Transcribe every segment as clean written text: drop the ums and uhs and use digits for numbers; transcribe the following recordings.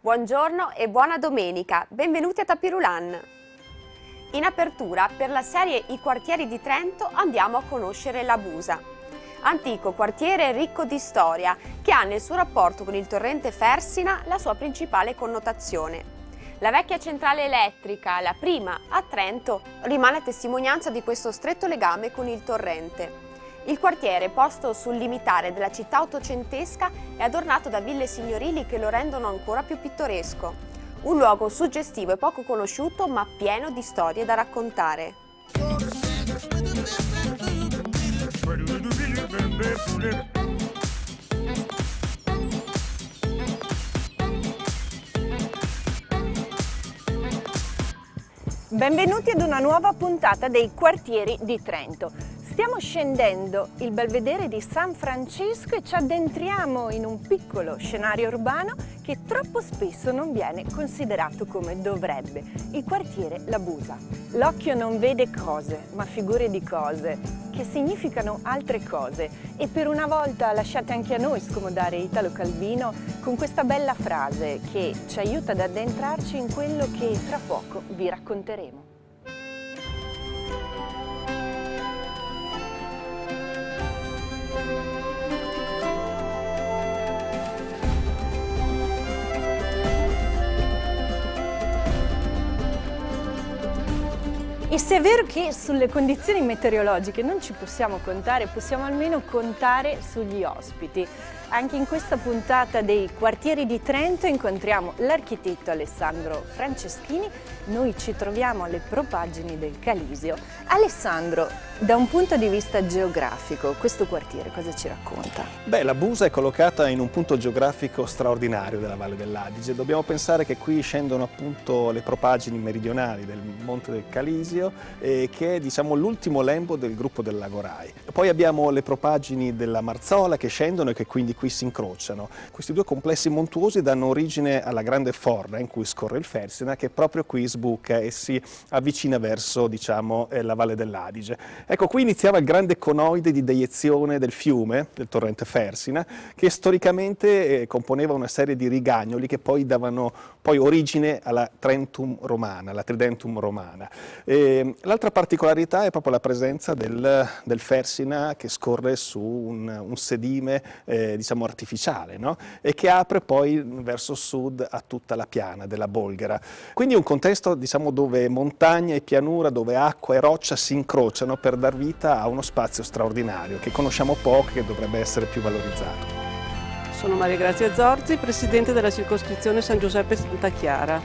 Buongiorno e buona domenica, benvenuti a Tapirulan. In apertura, per la serie I quartieri di Trento andiamo a conoscere la Busa, antico quartiere ricco di storia che ha nel suo rapporto con il torrente Fersina la sua principale connotazione. La vecchia centrale elettrica, la prima a Trento, rimane testimonianza di questo stretto legame con il torrente. Il quartiere, posto sul limitare della città ottocentesca, è adornato da ville signorili che lo rendono ancora più pittoresco. Un luogo suggestivo e poco conosciuto, ma pieno di storie da raccontare. Benvenuti ad una nuova puntata dei quartieri di Trento. Stiamo scendendo il belvedere di San Francesco e ci addentriamo in un piccolo scenario urbano che troppo spesso non viene considerato come dovrebbe, il quartiere La Busa. L'occhio non vede cose, ma figure di cose, che significano altre cose, e per una volta lasciate anche a noi scomodare Italo Calvino con questa bella frase che ci aiuta ad addentrarci in quello che tra poco vi racconteremo. E se è vero che sulle condizioni meteorologiche non ci possiamo contare, possiamo almeno contare sugli ospiti. Anche in questa puntata dei quartieri di Trento incontriamo l'architetto Alessandro Franceschini. Noi ci troviamo alle propaggini del Calisio. Alessandro, da un punto di vista geografico, questo quartiere cosa ci racconta? Beh, la Busa è collocata in un punto geografico straordinario della Valle dell'Adige. Dobbiamo pensare che qui scendono appunto le propaggini meridionali del Monte del Calisio, che è, diciamo, l'ultimo lembo del gruppo del Lago Rai. Poi abbiamo le propaggini della Marzola che scendono e che quindi qui si incrociano. Questi due complessi montuosi danno origine alla grande forna in cui scorre il Fersina, che proprio qui sbuca e si avvicina verso, diciamo, la Valle dell'Adige. Ecco, qui iniziava il grande conoide di deiezione del fiume, del torrente Fersina, che storicamente componeva una serie di rigagnoli che poi davano origine alla Trentum Romana, alla Tridentum Romana. L'altra particolarità è proprio la presenza del Fersina che scorre su un sedime, diciamo, artificiale, no? E che apre poi verso sud a tutta la piana della Bolghera. Quindi un contesto, diciamo, dove montagna e pianura, dove acqua e roccia si incrociano per dar vita a uno spazio straordinario che conosciamo poco e che dovrebbe essere più valorizzato. Sono Maria Grazia Zorzi, presidente della circoscrizione San Giuseppe Santa Chiara.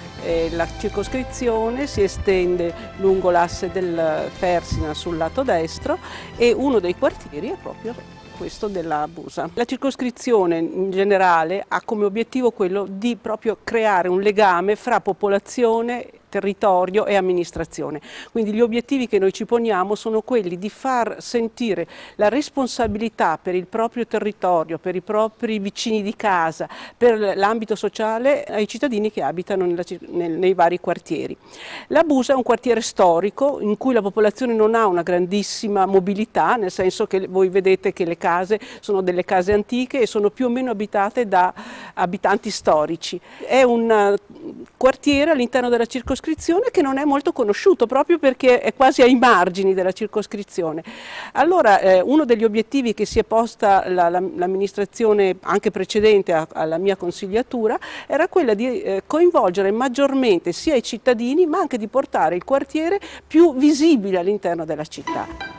La circoscrizione si estende lungo l'asse del Fersina sul lato destro e uno dei quartieri è proprio questo della Busa. La circoscrizione in generale ha come obiettivo quello di proprio creare un legame fra popolazione, territorio e amministrazione. Quindi gli obiettivi che noi ci poniamo sono quelli di far sentire la responsabilità per il proprio territorio, per i propri vicini di casa, per l'ambito sociale ai cittadini che abitano nei vari quartieri. La Busa è un quartiere storico in cui la popolazione non ha una grandissima mobilità, nel senso che voi vedete che le case sono delle case antiche e sono più o meno abitate da abitanti storici. È un quartiere all'interno della circoscrizione che non è molto conosciuto proprio perché è quasi ai margini della circoscrizione. Allora uno degli obiettivi che si è posta l'amministrazione anche precedente alla mia consigliatura era quella di coinvolgere maggiormente sia i cittadini ma anche di portare il quartiere più visibile all'interno della città.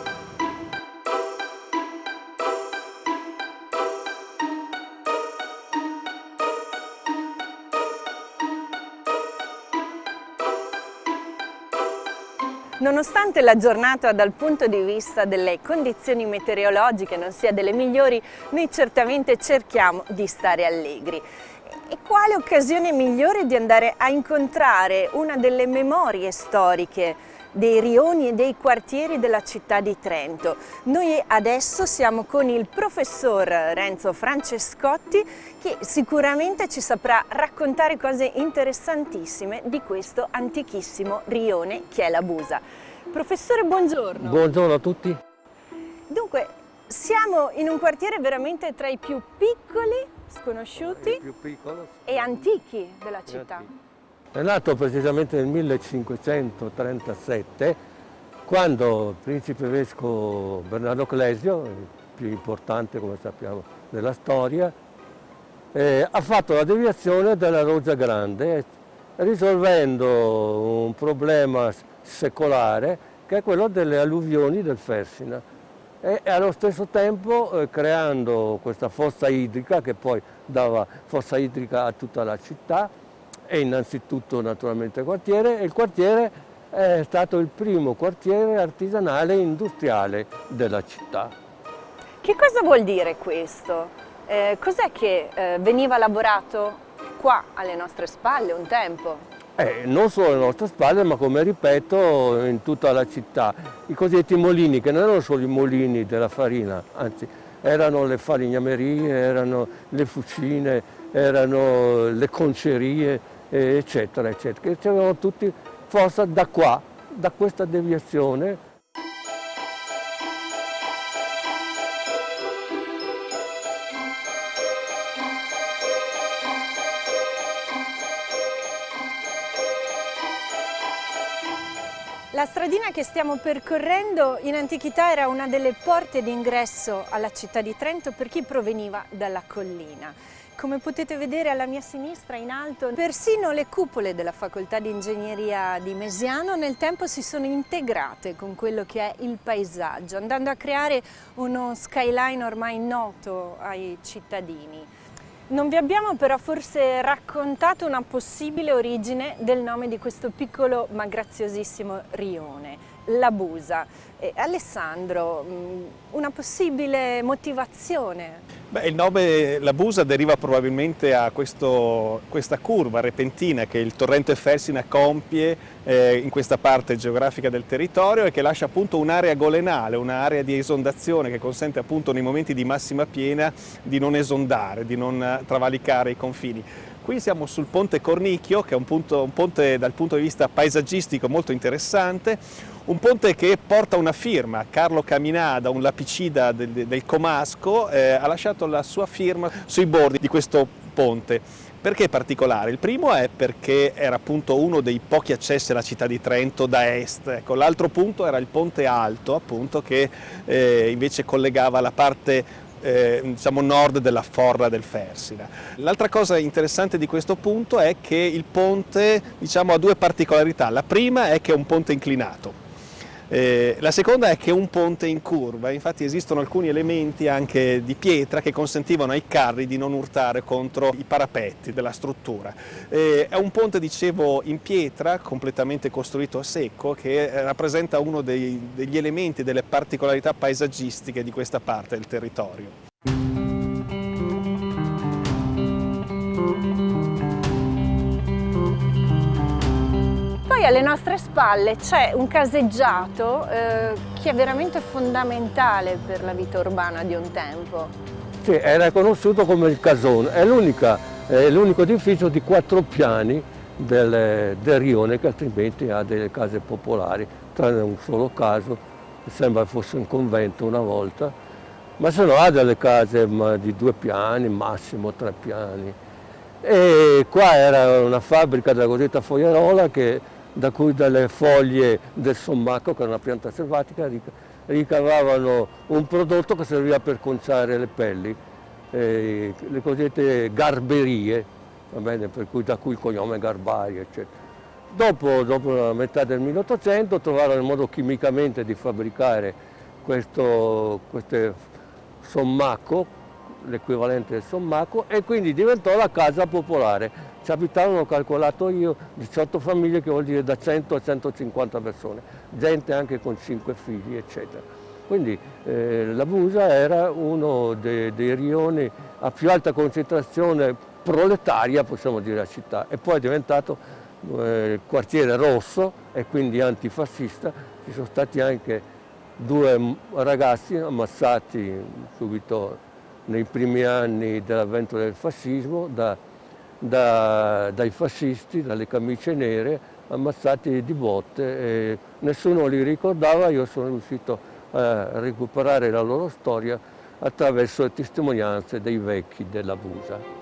Nonostante la giornata dal punto di vista delle condizioni meteorologiche non sia delle migliori, noi certamente cerchiamo di stare allegri. E quale occasione migliore di andare a incontrare una delle memorie storiche dei rioni e dei quartieri della città di Trento. Noi adesso siamo con il professor Renzo Francescotti che sicuramente ci saprà raccontare cose interessantissime di questo antichissimo rione che è la Busa. Professore, buongiorno. Buongiorno a tutti. Dunque, siamo in un quartiere veramente tra i più piccoli sconosciuti più piccolo e antichi della città. È nato precisamente nel 1537, quando il principe vescovo Bernardo Clesio, il più importante come sappiamo della storia, ha fatto la deviazione della Roggia Grande, risolvendo un problema secolare che è quello delle alluvioni del Fersina, e allo stesso tempo creando questa fossa idrica che poi dava fossa idrica a tutta la città e innanzitutto naturalmente il quartiere, e il quartiere è stato il primo quartiere artigianale e industriale della città. Che cosa vuol dire questo? Cos'è che veniva lavorato qua alle nostre spalle un tempo? Non solo alle nostre spalle, ma come ripeto in tutta la città. I cosiddetti molini, che non erano solo i molini della farina, anzi erano le falegnamerie, erano le fucine, erano le concerie, eccetera, eccetera, che c'erano tutti forse da qua, da questa deviazione. La stradina che stiamo percorrendo in antichità era una delle porte d'ingresso alla città di Trento per chi proveniva dalla collina. Come potete vedere alla mia sinistra in alto, persino le cupole della facoltà di ingegneria di Mesiano nel tempo si sono integrate con quello che è il paesaggio, andando a creare uno skyline ormai noto ai cittadini. Non vi abbiamo però forse raccontato una possibile origine del nome di questo piccolo ma graziosissimo rione, la Busa. Alessandro, una possibile motivazione? Beh, il nome La Busa deriva probabilmente a questa curva repentina che il torrente Fersina compie in questa parte geografica del territorio e che lascia appunto un'area golenale, un'area di esondazione che consente appunto nei momenti di massima piena di non esondare, di non travalicare i confini. Qui siamo sul ponte Cornicchio, che è un ponte dal punto di vista paesaggistico molto interessante, un ponte che porta una firma. Carlo Caminada, un lapicida del Comasco, ha lasciato la sua firma sui bordi di questo ponte. Perché è particolare? Il primo è perché era appunto uno dei pochi accessi alla città di Trento da est. Ecco, l'altro punto era il ponte alto, appunto, che invece collegava la parte diciamo nord della forra del Fersina. L'altra cosa interessante di questo punto è che il ponte, diciamo, ha due particolarità. La prima è che è un ponte inclinato. La seconda è che è un ponte in curva, infatti esistono alcuni elementi anche di pietra che consentivano ai carri di non urtare contro i parapetti della struttura. È un ponte, dicevo, in pietra, completamente costruito a secco, che rappresenta uno degli elementi, delle particolarità paesaggistiche di questa parte del territorio. Poi alle nostre spalle c'è un caseggiato che è veramente fondamentale per la vita urbana di un tempo. Sì, era conosciuto come il Casone, è l'unico edificio di 4 piani del rione, che altrimenti ha delle case popolari, tranne un solo caso, che sembra fosse un convento una volta, ma se no ha delle case di 2 piani, massimo 3 piani. E qua era una fabbrica della cosiddetta fogliarola da cui dalle foglie del sommacco, che è una pianta selvatica, ricavavano un prodotto che serviva per conciare le pelli, le cosiddette garberie, va bene, da cui il cognome Garbari, eccetera. Dopo la metà del 1800 trovarono il modo chimicamente di fabbricare questo sommacco, l'equivalente del sommacco, e quindi diventò la casa popolare. Ci abitavano, ho calcolato io, 18 famiglie, che vuol dire da 100 a 150 persone, gente anche con 5 figli, eccetera. Quindi la Busa era uno dei rioni a più alta concentrazione proletaria, possiamo dire, a città, e poi è diventato il quartiere rosso e quindi antifascista. Ci sono stati anche 2 ragazzi ammassati subito nei primi anni dell'avvento del fascismo dai fascisti, dalle camicie nere, ammazzati di botte, e nessuno li ricordava. Io sono riuscito a recuperare la loro storia attraverso le testimonianze dei vecchi della Busa.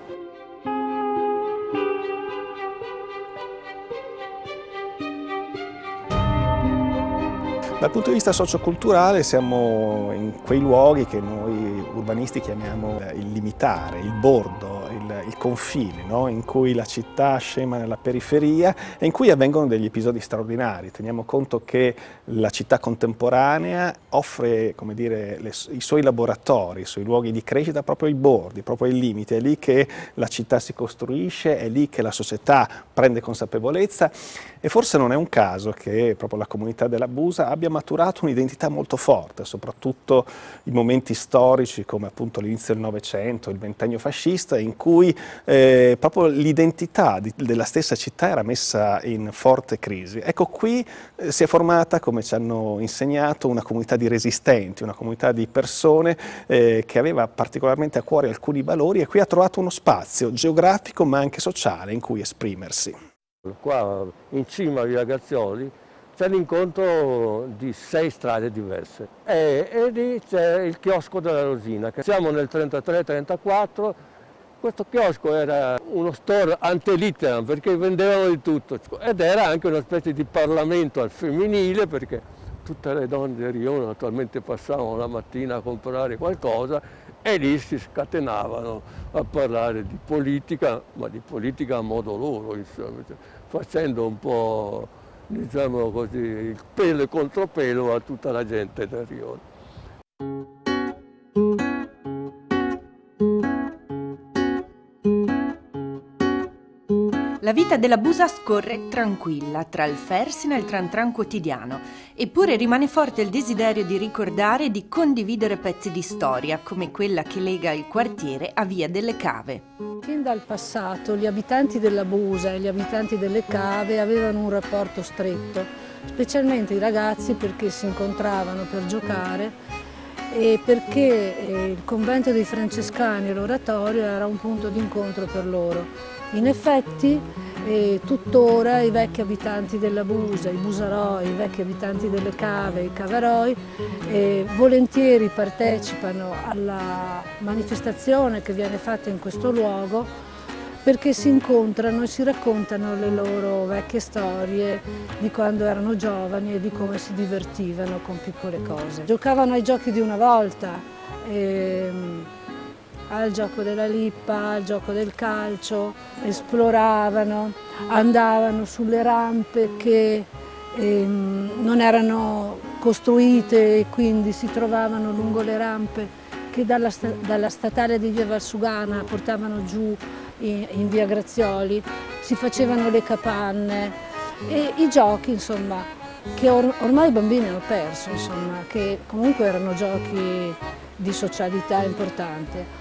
Dal punto di vista socioculturale siamo in quei luoghi che noi urbanisti chiamiamo il limitare, il bordo, il confine, no? In cui la città scema nella periferia e in cui avvengono degli episodi straordinari. Teniamo conto che la città contemporanea offre, come dire, i suoi laboratori, i suoi luoghi di crescita proprio ai bordi, proprio ai limiti. È lì che la città si costruisce, è lì che la società prende consapevolezza e forse non è un caso che proprio la comunità della Busa abbia maturato un'identità molto forte, soprattutto in momenti storici come appunto l'inizio del Novecento, il ventennio fascista, in cui proprio l'identità della stessa città era messa in forte crisi. Ecco, qui si è formata, come ci hanno insegnato, una comunità di resistenti, una comunità di persone che aveva particolarmente a cuore alcuni valori e qui ha trovato uno spazio geografico ma anche sociale in cui esprimersi. Qua in cima a Via Grazioli c'è l'incontro di 6 strade diverse e lì c'è il chiosco della Rosina. Siamo nel 33-34, questo chiosco era uno store ante litteram perché vendevano di tutto ed era anche una specie di parlamento al femminile perché tutte le donne del rione naturalmente passavano la mattina a comprare qualcosa e lì si scatenavano a parlare di politica, ma di politica a modo loro, insomma, facendo un po', diciamo così, il pelo e contropelo a tutta la gente del rione. La vita della Busa scorre tranquilla tra il Fersina e il tran tran quotidiano, eppure rimane forte il desiderio di ricordare e di condividere pezzi di storia, come quella che lega il quartiere a Via delle Cave. Fin dal passato gli abitanti della Busa e gli abitanti delle Cave avevano un rapporto stretto, specialmente i ragazzi perché si incontravano per giocare e perché il convento dei Francescani e l'oratorio era un punto d'incontro per loro. In effetti tuttora i vecchi abitanti della Busa, i busaroi, i vecchi abitanti delle Cave, i cavaroi, volentieri partecipano alla manifestazione che viene fatta in questo luogo perché si incontrano e si raccontano le loro vecchie storie di quando erano giovani e di come si divertivano con piccole cose. Giocavano ai giochi di una volta, al gioco della lippa, al gioco del calcio, esploravano, andavano sulle rampe che non erano costruite e quindi si trovavano lungo le rampe che dalla statale di Via Valsugana portavano giù in Via Grazioli, si facevano le capanne e i giochi, insomma, che ormai i bambini hanno perso, insomma, che comunque erano giochi di socialità importante.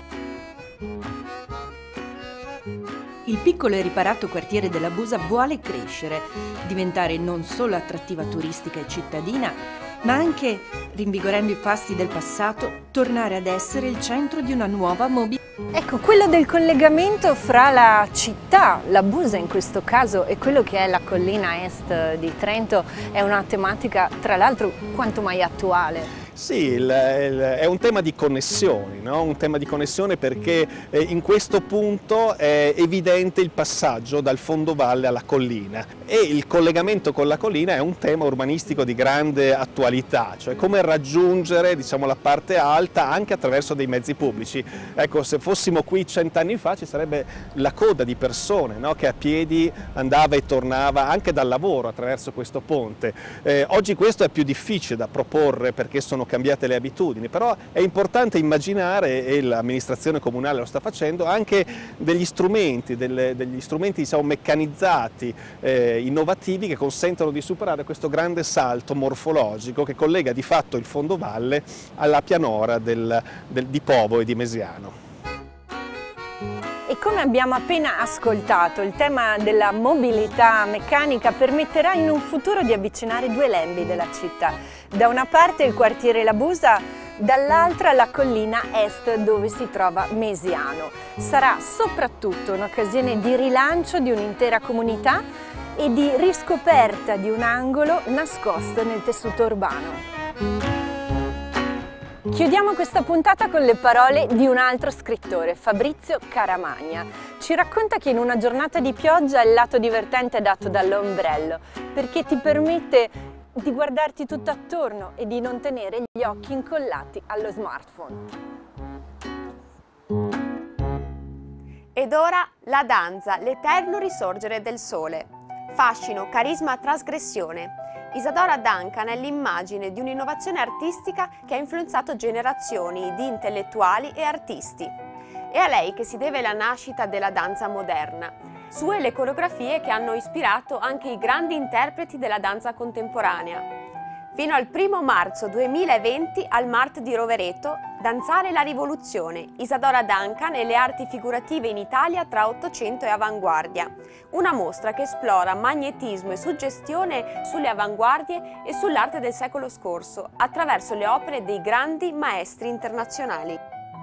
Il piccolo e riparato quartiere della Busa vuole crescere, diventare non solo attrattiva turistica e cittadina, ma anche, rinvigorendo i fasti del passato, tornare ad essere il centro di una nuova mobilità. Ecco, quello del collegamento fra la città, la Busa in questo caso, e quello che è la collina est di Trento è una tematica, tra l'altro, quanto mai attuale. Sì, è un tema di connessioni, no? Un tema di connessione perché in questo punto è evidente il passaggio dal fondovalle alla collina e il collegamento con la collina è un tema urbanistico di grande attualità, cioè come raggiungere, diciamo, la parte alta anche attraverso dei mezzi pubblici. Ecco, se fossimo qui 100 anni fa ci sarebbe la coda di persone, no? Che a piedi andava e tornava anche dal lavoro attraverso questo ponte. Oggi questo è più difficile da proporre perché sono cambiate le abitudini, però è importante immaginare, e l'amministrazione comunale lo sta facendo, anche degli strumenti, diciamo, meccanizzati, innovativi che consentono di superare questo grande salto morfologico che collega di fatto il fondovalle alla pianora di Povo e di Mesiano. E come abbiamo appena ascoltato, il tema della mobilità meccanica permetterà in un futuro di avvicinare due lembi della città. Da una parte il quartiere La Busa, dall'altra la collina est dove si trova Mesiano. Sarà soprattutto un'occasione di rilancio di un'intera comunità e di riscoperta di un angolo nascosto nel tessuto urbano. Chiudiamo questa puntata con le parole di un altro scrittore, Fabrizio Caramagna. Ci racconta che in una giornata di pioggia il lato divertente è dato dall'ombrello, perché ti permette di guardarti tutto attorno e di non tenere gli occhi incollati allo smartphone. Ed ora la danza, l'eterno risorgere del sole. Fascino, carisma, trasgressione. Isadora Duncan è l'immagine di un'innovazione artistica che ha influenzato generazioni di intellettuali e artisti. È a lei che si deve la nascita della danza moderna, sue le coreografie che hanno ispirato anche i grandi interpreti della danza contemporanea. Fino al 1° marzo 2020 al Mart di Rovereto, Danzare la rivoluzione, Isadora Duncan e le arti figurative in Italia tra Ottocento e Avanguardia. Una mostra che esplora magnetismo e suggestione sulle avanguardie e sull'arte del secolo scorso, attraverso le opere dei grandi maestri internazionali.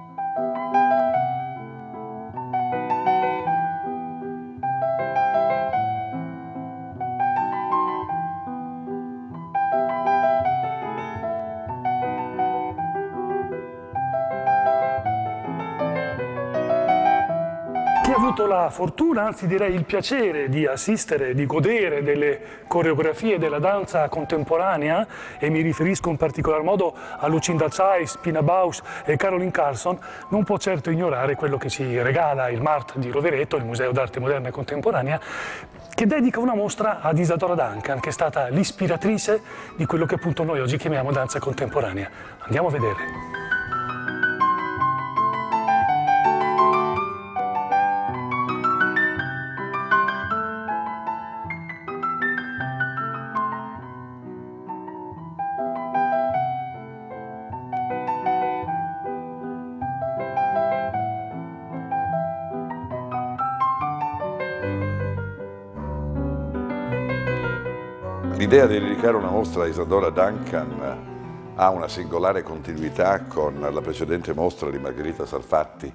Chi ha avuto la fortuna, anzi direi il piacere di assistere, di godere delle coreografie della danza contemporanea, e mi riferisco in particolar modo a Lucinda Childs, Pina Bausch e Caroline Carlson, non può certo ignorare quello che ci regala il Mart di Rovereto, il Museo d'Arte Moderna e Contemporanea, che dedica una mostra ad Isadora Duncan, che è stata l'ispiratrice di quello che appunto noi oggi chiamiamo danza contemporanea. Andiamo a vedere. L'idea di dedicare una mostra a Isadora Duncan ha una singolare continuità con la precedente mostra di Margherita Sarfatti.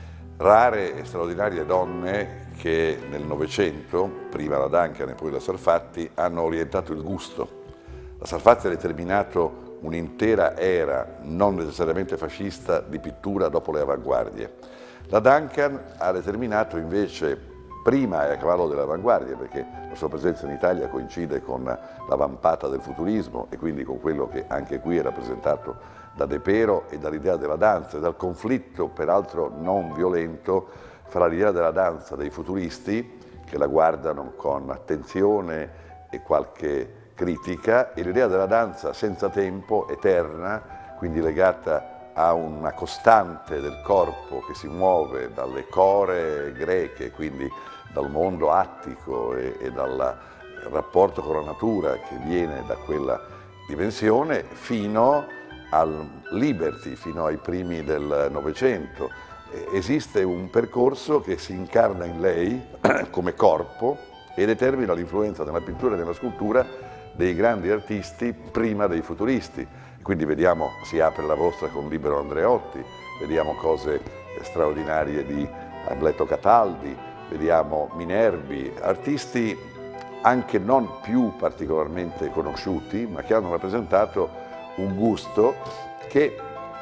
Rare e straordinarie donne che nel Novecento, prima la Duncan e poi la Sarfatti, hanno orientato il gusto. La Sarfatti ha determinato un'intera era, non necessariamente fascista, di pittura dopo le avanguardie. La Duncan ha determinato invece, prima e a cavallo delle avanguardie, perché la sua presenza in Italia coincide con la vampata del futurismo e quindi con quello che anche qui è rappresentato da De Pero e dall'idea della danza e dal conflitto, peraltro non violento, fra l'idea della danza dei futuristi, che la guardano con attenzione e qualche critica, e l'idea della danza senza tempo, eterna, quindi legata a una costante del corpo che si muove dalle core greche, quindi dal mondo attico e dal rapporto con la natura che viene da quella dimensione, fino al Liberty, fino ai primi del Novecento. Esiste un percorso che si incarna in lei come corpo e determina l'influenza nella pittura e nella scultura dei grandi artisti prima dei futuristi. Quindi vediamo, si apre la mostra con Libero Andreotti, vediamo cose straordinarie di Ambleto Cataldi, vediamo Minervi, artisti anche non più particolarmente conosciuti, ma che hanno rappresentato un gusto che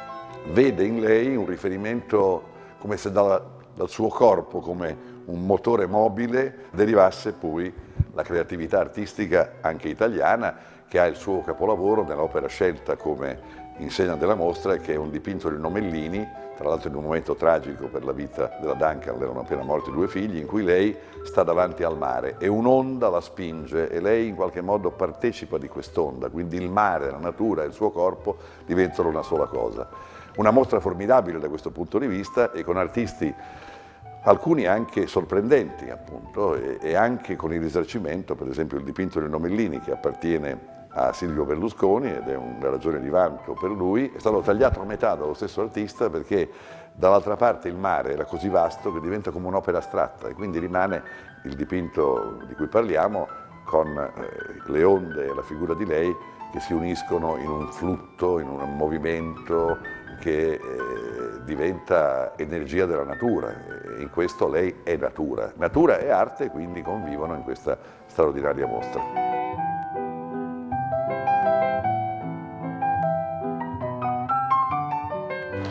vede in lei un riferimento come se dal suo corpo, come un motore mobile, derivasse poi la creatività artistica anche italiana, che ha il suo capolavoro nell'opera scelta come insegna della mostra, che è un dipinto di Nomellini, tra l'altro in un momento tragico per la vita della Duncan, erano appena morti 2 figli, in cui lei sta davanti al mare e un'onda la spinge e lei in qualche modo partecipa di quest'onda, quindi il mare, la natura e il suo corpo diventano una sola cosa. Una mostra formidabile da questo punto di vista e con artisti alcuni anche sorprendenti appunto e anche con il risarcimento, per esempio il dipinto di Nomellini che appartiene a Silvio Berlusconi ed è una ragione di vanto per lui, è stato tagliato a metà dallo stesso artista perché dall'altra parte il mare era così vasto che diventa come un'opera astratta e quindi rimane il dipinto di cui parliamo con le onde e la figura di lei che si uniscono in un flutto, in un movimento che diventa energia della natura e in questo lei è natura. Natura e arte quindi convivono in questa straordinaria mostra.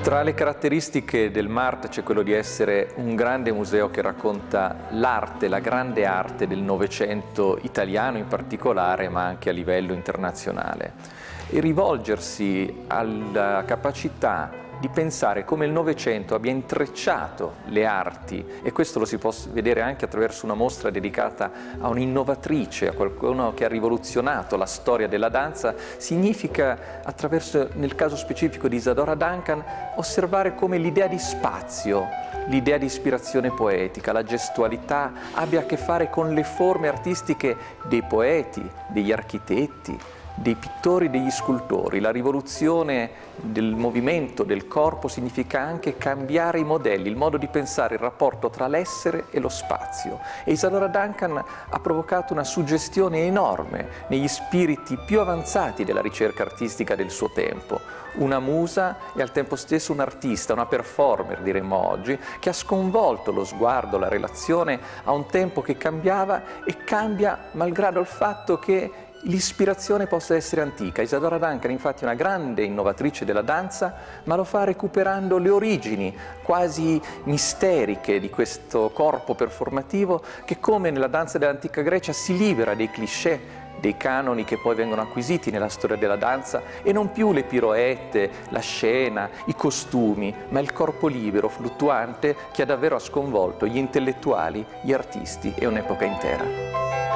Tra le caratteristiche del MART c'è quello di essere un grande museo che racconta l'arte, la grande arte del Novecento italiano in particolare, ma anche a livello internazionale. E rivolgersi alla capacità di pensare come il Novecento abbia intrecciato le arti, e questo lo si può vedere anche attraverso una mostra dedicata a un'innovatrice, a qualcuno che ha rivoluzionato la storia della danza, significa, attraverso, nel caso specifico di Isadora Duncan, osservare come l'idea di spazio, l'idea di ispirazione poetica, la gestualità abbia a che fare con le forme artistiche dei poeti, degli architetti, dei pittori, degli scultori. La rivoluzione del movimento, del corpo, significa anche cambiare i modelli, il modo di pensare il rapporto tra l'essere e lo spazio. E Isadora Duncan ha provocato una suggestione enorme negli spiriti più avanzati della ricerca artistica del suo tempo. Una musa e al tempo stesso un artista, una performer diremmo oggi, che ha sconvolto lo sguardo, la relazione a un tempo che cambiava e cambia malgrado il fatto che l'ispirazione possa essere antica. Isadora Duncan infatti è una grande innovatrice della danza, ma lo fa recuperando le origini quasi misteriche di questo corpo performativo che, come nella danza dell'antica Grecia, si libera dei cliché, dei canoni che poi vengono acquisiti nella storia della danza, e non più le piroette, la scena, i costumi, ma il corpo libero, fluttuante, che ha davvero sconvolto gli intellettuali, gli artisti e un'epoca intera.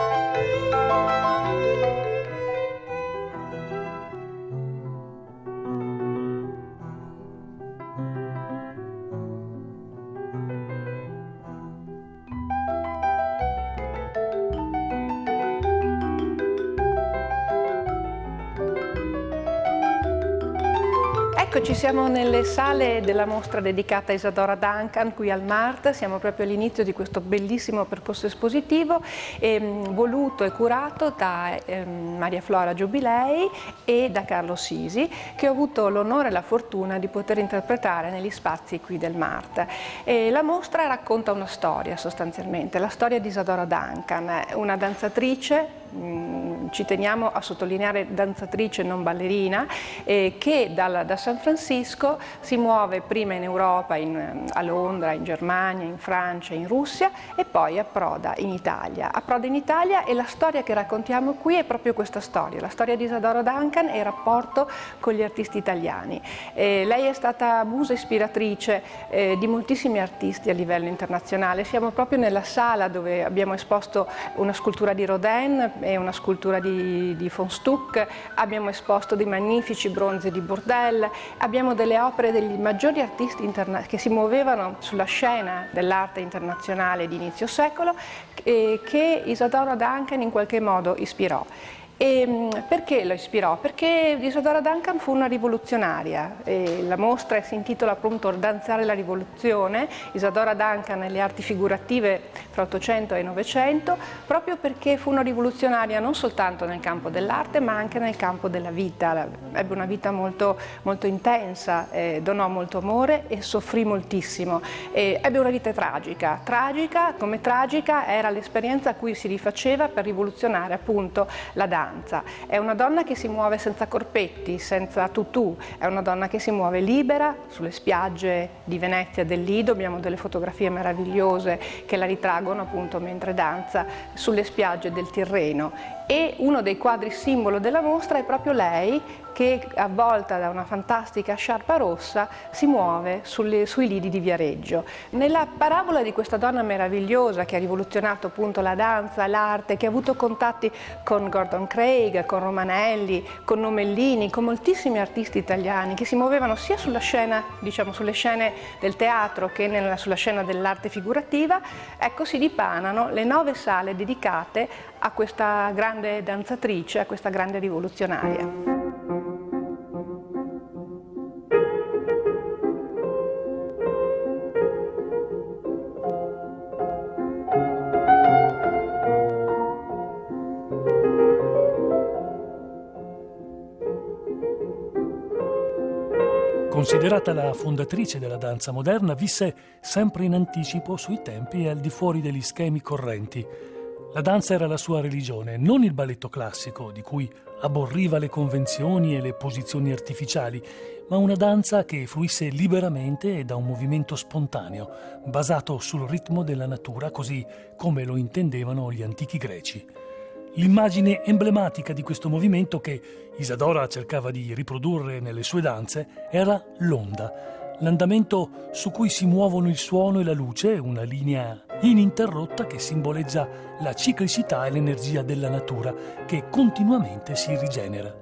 Eccoci, siamo nelle sale della mostra dedicata a Isadora Duncan qui al MART. Siamo proprio all'inizio di questo bellissimo percorso espositivo voluto e curato da Maria Flora Giubilei e da Carlo Sisi, che ho avuto l'onore e la fortuna di poter interpretare negli spazi qui del MART. La mostra racconta una storia, sostanzialmente, la storia di Isadora Duncan, una danzatrice, ci teniamo a sottolineare danzatrice non ballerina, che da San Francisco si muove prima in Europa, a Londra, in Germania, in Francia, in Russia, e poi approda in Italia. Approda in Italia, e la storia che raccontiamo qui è proprio questa storia, la storia di Isadora Duncan e il rapporto con gli artisti italiani. Lei è stata musa ispiratrice di moltissimi artisti a livello internazionale. Siamo proprio nella sala dove abbiamo esposto una scultura di Rodin e una scultura di von Stuck, abbiamo esposto dei magnifici bronzi di Bourdelle, abbiamo delle opere degli maggiori artisti che si muovevano sulla scena dell'arte internazionale di inizio secolo, che Isadora Duncan in qualche modo ispirò. E perché lo ispirò? Perché Isadora Duncan fu una rivoluzionaria. La mostra si intitola appunto Danzare la rivoluzione, Isadora Duncan e le arti figurative fra 800 e 900, proprio perché fu una rivoluzionaria non soltanto nel campo dell'arte, ma anche nel campo della vita. Ebbe una vita molto, molto intensa, donò molto amore e soffrì moltissimo. Ebbe una vita tragica. Come tragica era l'esperienza a cui si rifaceva per rivoluzionare appunto la danza. È una donna che si muove senza corpetti, senza tutù, è una donna che si muove libera sulle spiagge di Venezia del Lido. Abbiamo delle fotografie meravigliose che la ritraggono appunto mentre danza sulle spiagge del Tirreno, e uno dei quadri simbolo della mostra è proprio lei che, avvolta da una fantastica sciarpa rossa, si muove sui lidi di Viareggio. Nella parabola di questa donna meravigliosa che ha rivoluzionato appunto la danza, l'arte, che ha avuto contatti con Gordon Craig, con Romanelli, con Nomellini, con moltissimi artisti italiani che si muovevano sia sulla scena, diciamo sulle scene del teatro che sulla scena dell'arte figurativa, ecco, si dipanano le 9 sale dedicate a questa grande danzatrice, a questa grande rivoluzionaria. Considerata la fondatrice della danza moderna, visse sempre in anticipo sui tempi e al di fuori degli schemi correnti. La danza era la sua religione, non il balletto classico, di cui aborriva le convenzioni e le posizioni artificiali, ma una danza che fluisse liberamente e da un movimento spontaneo, basato sul ritmo della natura, così come lo intendevano gli antichi greci. L'immagine emblematica di questo movimento che Isadora cercava di riprodurre nelle sue danze era l'onda, l'andamento su cui si muovono il suono e la luce, una linea ininterrotta che simboleggia la ciclicità e l'energia della natura che continuamente si rigenera.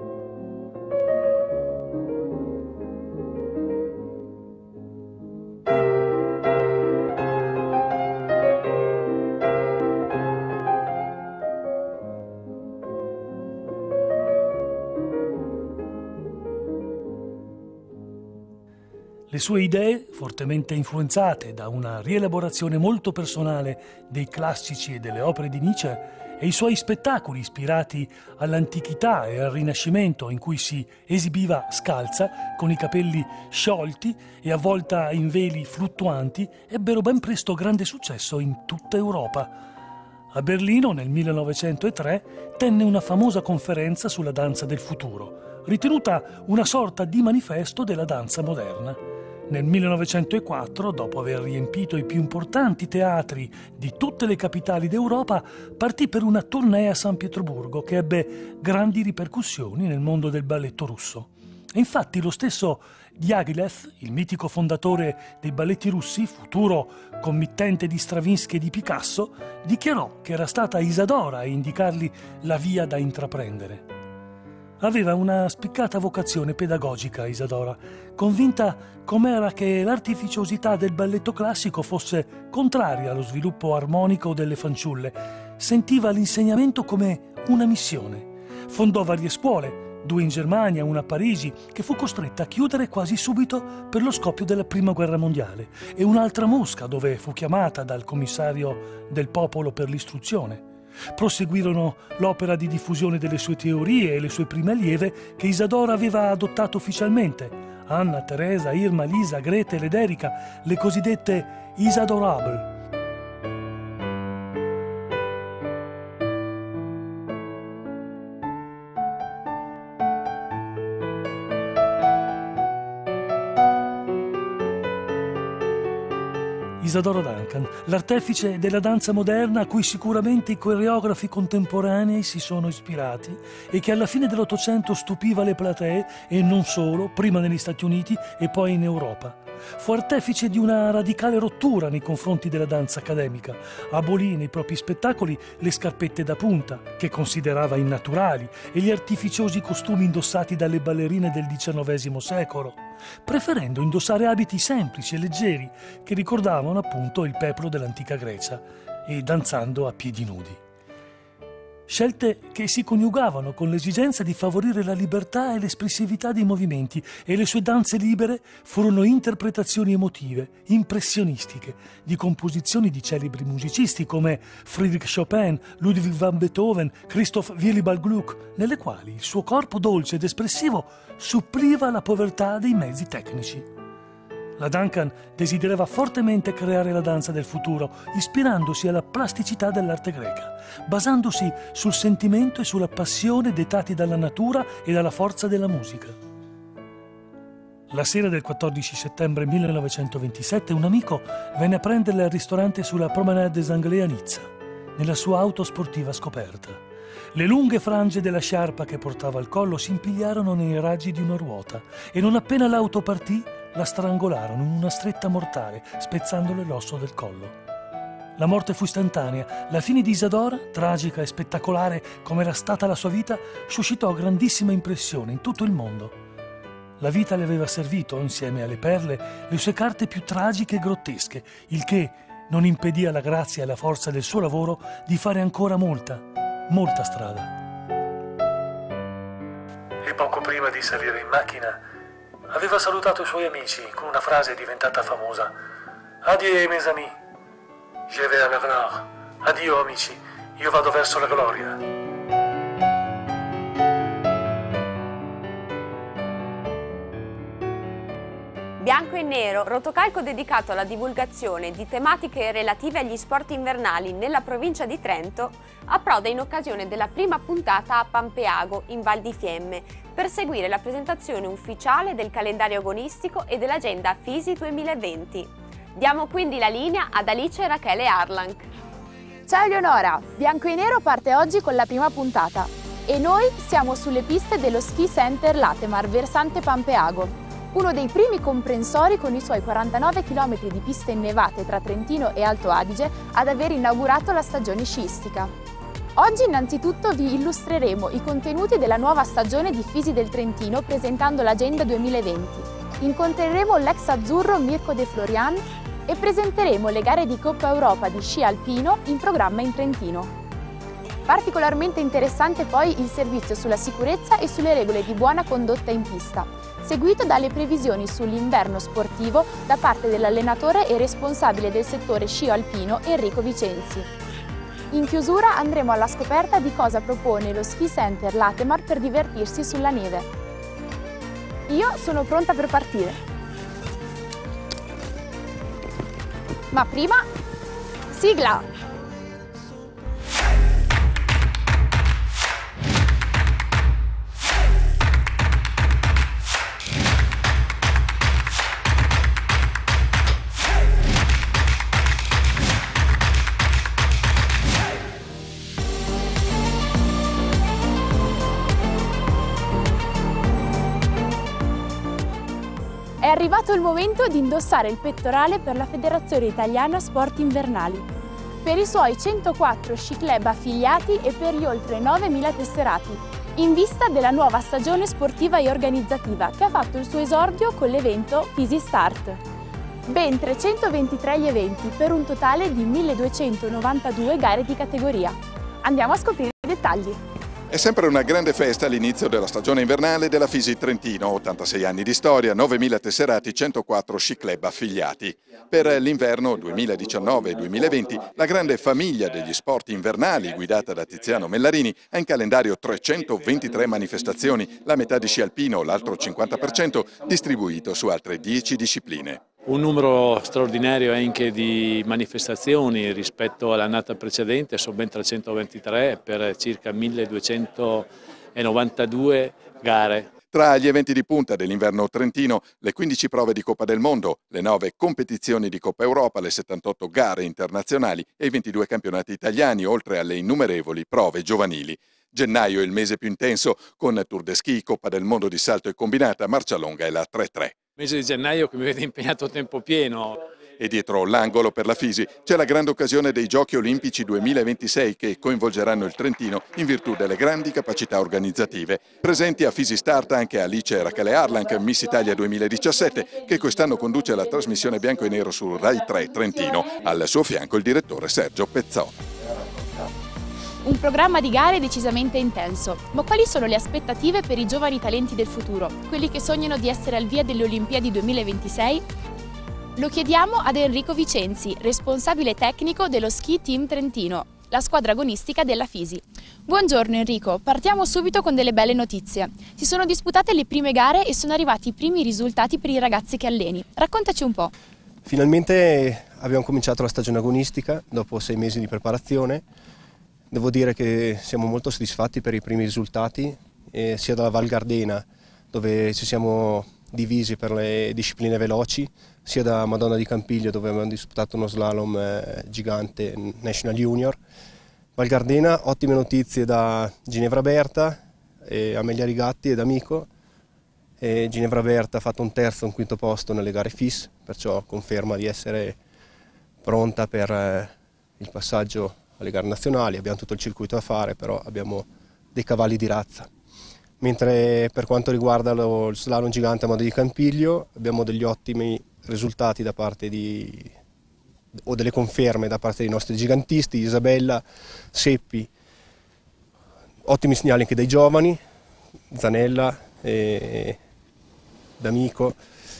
Le sue idee, fortemente influenzate da una rielaborazione molto personale dei classici e delle opere di Nietzsche, e i suoi spettacoli ispirati all'antichità e al Rinascimento, in cui si esibiva scalza, con i capelli sciolti e avvolta in veli fluttuanti, ebbero ben presto grande successo in tutta Europa. A Berlino, nel 1903, tenne una famosa conferenza sulla danza del futuro, ritenuta una sorta di manifesto della danza moderna. Nel 1904, dopo aver riempito i più importanti teatri di tutte le capitali d'Europa, partì per una tournée a San Pietroburgo che ebbe grandi ripercussioni nel mondo del balletto russo. E infatti lo stesso Diaghilev, il mitico fondatore dei balletti russi, futuro committente di Stravinsky e di Picasso, dichiarò che era stata Isadora a indicargli la via da intraprendere. Aveva una spiccata vocazione pedagogica Isadora, convinta com'era che l'artificiosità del balletto classico fosse contraria allo sviluppo armonico delle fanciulle. Sentiva l'insegnamento come una missione. Fondò varie scuole, 2 in Germania, una a Parigi, che fu costretta a chiudere quasi subito per lo scoppio della Prima Guerra Mondiale, e un'altra a Mosca, dove fu chiamata dal commissario del popolo per l'istruzione. Proseguirono l'opera di diffusione delle sue teorie e le sue prime allieve che Isadora aveva adottato ufficialmente: Anna, Teresa, Irma, Lisa, Gretel ed Erika, le cosiddette Isadorable. Isadora Duncan, l'artefice della danza moderna a cui sicuramente i coreografi contemporanei si sono ispirati e che alla fine dell'Ottocento stupiva le platee e non solo, prima negli Stati Uniti e poi in Europa. Fu artefice di una radicale rottura nei confronti della danza accademica. Abolì nei propri spettacoli le scarpette da punta, che considerava innaturali, e gli artificiosi costumi indossati dalle ballerine del XIX secolo, preferendo indossare abiti semplici e leggeri che ricordavano appunto il peplo dell'antica Grecia, e danzando a piedi nudi. Scelte che si coniugavano con l'esigenza di favorire la libertà e l'espressività dei movimenti, e le sue danze libere furono interpretazioni emotive, impressionistiche, di composizioni di celebri musicisti come Friedrich Chopin, Ludwig van Beethoven, Christoph Willibald Gluck, nelle quali il suo corpo dolce ed espressivo suppliva la povertà dei mezzi tecnici. La Duncan desiderava fortemente creare la danza del futuro, ispirandosi alla plasticità dell'arte greca, basandosi sul sentimento e sulla passione dettati dalla natura e dalla forza della musica. La sera del 14 settembre 1927 un amico venne a prenderla al ristorante sulla Promenade des Anglais a Nizza, nella sua auto sportiva scoperta. Le lunghe frange della sciarpa che portava al collo si impigliarono nei raggi di una ruota e non appena l'auto partì la strangolarono in una stretta mortale, spezzandole l'osso del collo. La morte fu istantanea. La fine di Isadora, tragica e spettacolare come era stata la sua vita, suscitò grandissima impressione in tutto il mondo. La vita le aveva servito, insieme alle perle, le sue carte più tragiche e grottesche, il che non impedì alla grazia e alla forza del suo lavoro di fare ancora molta strada. E poco prima di salire in macchina aveva salutato i suoi amici con una frase diventata famosa: Adieu mes amis, je vais à la gloire. Addio amici, io vado verso la gloria. Bianco e nero Nero, rotocalco dedicato alla divulgazione di tematiche relative agli sport invernali nella provincia di Trento, approda in occasione della prima puntata a Pampeago, in Val di Fiemme, per seguire la presentazione ufficiale del calendario agonistico e dell'agenda FISI 2020. Diamo quindi la linea ad Alice e Rachele Arlanc. Ciao Eleonora, Bianco e Nero parte oggi con la prima puntata e noi siamo sulle piste dello Ski Center Latemar, versante Pampeago. Uno dei primi comprensori con i suoi 49 km di piste innevate tra Trentino e Alto Adige ad aver inaugurato la stagione sciistica. Oggi innanzitutto vi illustreremo i contenuti della nuova stagione di Fisi del Trentino presentando l'Agenda 2020. Incontreremo l'ex azzurro Mirko De Florian e presenteremo le gare di Coppa Europa di sci alpino in programma in Trentino. Particolarmente interessante poi il servizio sulla sicurezza e sulle regole di buona condotta in pista, seguito dalle previsioni sull'inverno sportivo da parte dell'allenatore e responsabile del settore sci alpino Enrico Vicenzi. In chiusura andremo alla scoperta di cosa propone lo Ski Center Latemar per divertirsi sulla neve. Io sono pronta per partire. Ma prima, sigla! È arrivato il momento di indossare il pettorale per la Federazione Italiana Sport Invernali, per i suoi 104 sci club affiliati e per gli oltre 9.000 tesserati, in vista della nuova stagione sportiva e organizzativa che ha fatto il suo esordio con l'evento Fisi Start. Ben 323 gli eventi per un totale di 1.292 gare di categoria. Andiamo a scoprire i dettagli. È sempre una grande festa all'inizio della stagione invernale della Fisi Trentino, 86 anni di storia, 9.000 tesserati, 104 sci club affiliati. Per l'inverno 2019-2020 la grande famiglia degli sport invernali guidata da Tiziano Mellarini ha in calendario 323 manifestazioni, la metà di sci alpino, l'altro 50% distribuito su altre 10 discipline. Un numero straordinario anche di manifestazioni rispetto all'annata precedente, sono ben 323 per circa 1292 gare. Tra gli eventi di punta dell'inverno trentino, le 15 prove di Coppa del Mondo, le 9 competizioni di Coppa Europa, le 78 gare internazionali e i 22 campionati italiani, oltre alle innumerevoli prove giovanili. Gennaio è il mese più intenso, con Tour de Ski, Coppa del Mondo di salto e combinata, marcia longa e la 3-3. Il mese di gennaio che mi vede impegnato a tempo pieno. E dietro l'angolo per la Fisi c'è la grande occasione dei Giochi Olimpici 2026 che coinvolgeranno il Trentino in virtù delle grandi capacità organizzative. Presenti a Fisi Start anche Alice e Rachele Arlanc, Miss Italia 2017, che quest'anno conduce la trasmissione Bianco e Nero su Rai 3 Trentino. Al suo fianco il direttore Sergio Pezzone. Un programma di gare decisamente intenso, ma quali sono le aspettative per i giovani talenti del futuro, quelli che sognano di essere al via delle Olimpiadi 2026? Lo chiediamo ad Enrico Vicenzi, responsabile tecnico dello Ski Team Trentino, la squadra agonistica della Fisi. Buongiorno Enrico, partiamo subito con delle belle notizie. Si sono disputate le prime gare e sono arrivati i primi risultati per i ragazzi che alleni. Raccontaci un po'. Finalmente abbiamo cominciato la stagione agonistica dopo 6 mesi di preparazione. Devo dire che siamo molto soddisfatti per i primi risultati, sia dalla Val Gardena, dove ci siamo divisi per le discipline veloci, sia da Madonna di Campiglio, dove abbiamo disputato uno slalom gigante National Junior. Val Gardena, ottime notizie da Ginevra Berta, Amelia Rigatti ed Amico. Ginevra Berta ha fatto un terzo e un quinto posto nelle gare FIS, perciò conferma di essere pronta per il passaggio alle gare nazionali. Abbiamo tutto il circuito da fare, però abbiamo dei cavalli di razza. Mentre per quanto riguarda lo slalom gigante a Madonna di Campiglio abbiamo degli ottimi risultati da parte o delle conferme da parte dei nostri gigantisti, Isabella, Seppi, ottimi segnali anche dai giovani, Zanella e D'Amico,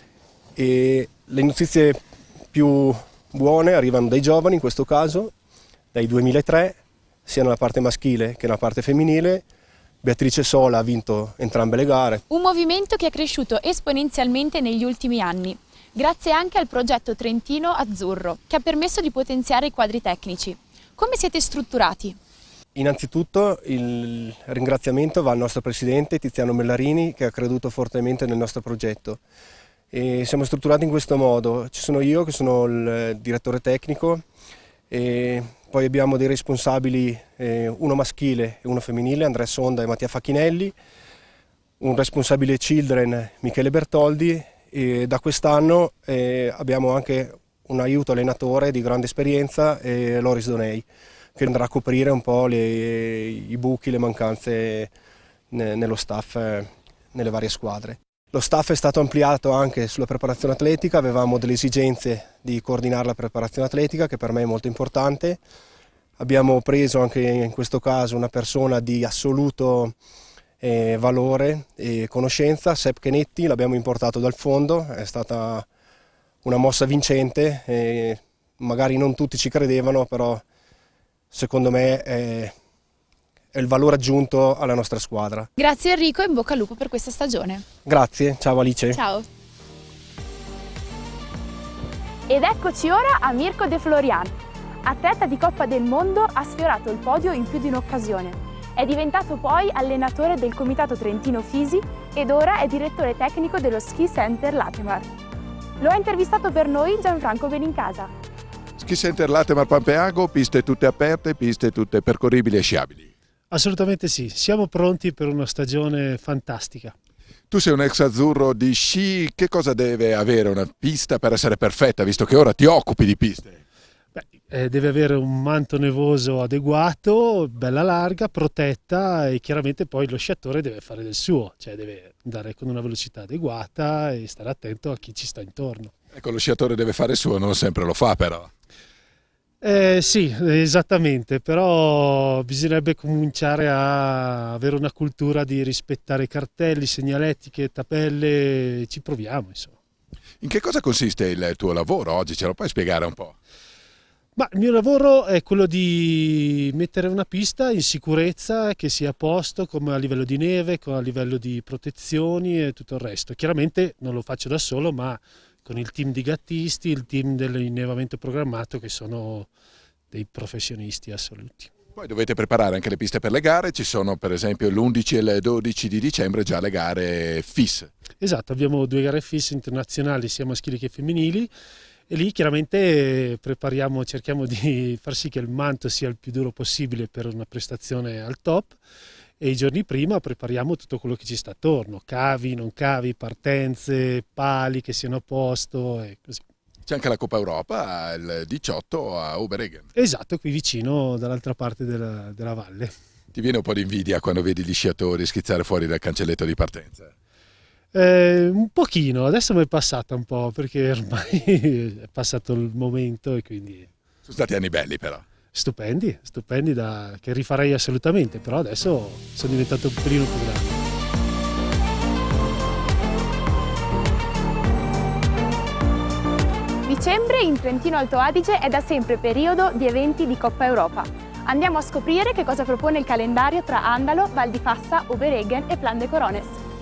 e le notizie più buone arrivano dai giovani in questo caso, dai 2003, sia nella parte maschile che nella parte femminile. Beatrice Sola ha vinto entrambe le gare. Un movimento che è cresciuto esponenzialmente negli ultimi anni. grazie anche al progetto Trentino Azzurro, che ha permesso di potenziare i quadri tecnici. Come siete strutturati? Innanzitutto il ringraziamento va al nostro presidente Tiziano Mellarini, che ha creduto fortemente nel nostro progetto. E siamo strutturati in questo modo: ci sono io che sono il direttore tecnico, e poi abbiamo dei responsabili, uno maschile e uno femminile, Andrea Sonda e Mattia Facchinelli, un responsabile Children, Michele Bertoldi, e da quest'anno abbiamo anche un aiuto allenatore di grande esperienza, Loris Donei, che andrà a coprire un po' i buchi, le mancanze nello staff, nelle varie squadre. Lo staff è stato ampliato anche sulla preparazione atletica, avevamo delle esigenze di coordinare la preparazione atletica, che per me è molto importante. Abbiamo preso anche in questo caso una persona di assoluto valore e conoscenza, Sepp Chenetti, l'abbiamo importato dal fondo, è stata una mossa vincente, magari non tutti ci credevano, però secondo me è il valore aggiunto alla nostra squadra. Grazie Enrico e in bocca al lupo per questa stagione. Grazie, ciao Alice. Ciao. Ed eccoci ora a Mirko De Florian. Atleta di Coppa del Mondo, ha sfiorato il podio in più di un'occasione. È diventato poi allenatore del Comitato Trentino Fisi ed ora è direttore tecnico dello Ski Center Latemar. Lo ha intervistato per noi Gianfranco Benincasa. Ski Center Latemar Pampeago, piste tutte aperte, piste tutte percorribili e sciabili. Assolutamente sì, siamo pronti per una stagione fantastica. Tu sei un ex azzurro di sci, che cosa deve avere una pista per essere perfetta, visto che ora ti occupi di piste? Deve avere un manto nevoso adeguato, bella larga, protetta, e chiaramente poi lo sciatore deve fare del suo, cioè deve andare con una velocità adeguata e stare attento a chi ci sta intorno. Ecco, lo sciatore deve fare il suo, non sempre lo fa però. Sì, esattamente, però bisognerebbe cominciare a avere una cultura di rispettare cartelli, segnaletiche, tabelle, ci proviamo insomma. In che cosa consiste il tuo lavoro oggi? Ce lo puoi spiegare un po'? Ma il mio lavoro è quello di mettere una pista in sicurezza, che sia a posto, come a livello di neve, a livello di protezioni e tutto il resto. Chiaramente non lo faccio da solo, ma con il team di gattisti, il team dell'innevamento programmato, che sono dei professionisti assoluti. Poi dovete preparare anche le piste per le gare, ci sono per esempio l'11 e il 12 di dicembre già le gare FIS. Esatto, abbiamo 2 gare FIS internazionali sia maschili che femminili, e lì chiaramente prepariamo, cerchiamo di far sì che il manto sia il più duro possibile per una prestazione al top, e i giorni prima prepariamo tutto quello che ci sta attorno, cavi, non cavi, partenze, pali che siano a posto e così. C'è anche la Coppa Europa il 18 a Oberegen. Esatto, qui vicino, dall'altra parte della valle. Ti viene un po' di invidia quando vedi gli sciatori schizzare fuori dal cancelletto di partenza? Un pochino, adesso mi è passata un po', perché ormai è passato il momento e quindi... Sono stati anni belli però. Stupendi, che rifarei assolutamente, però adesso sono diventato un pelino più grande. Dicembre in Trentino Alto Adige è da sempre periodo di eventi di Coppa Europa. Andiamo a scoprire che cosa propone il calendario tra Andalo, Val di Fassa, Oberegen e Plan de Corones.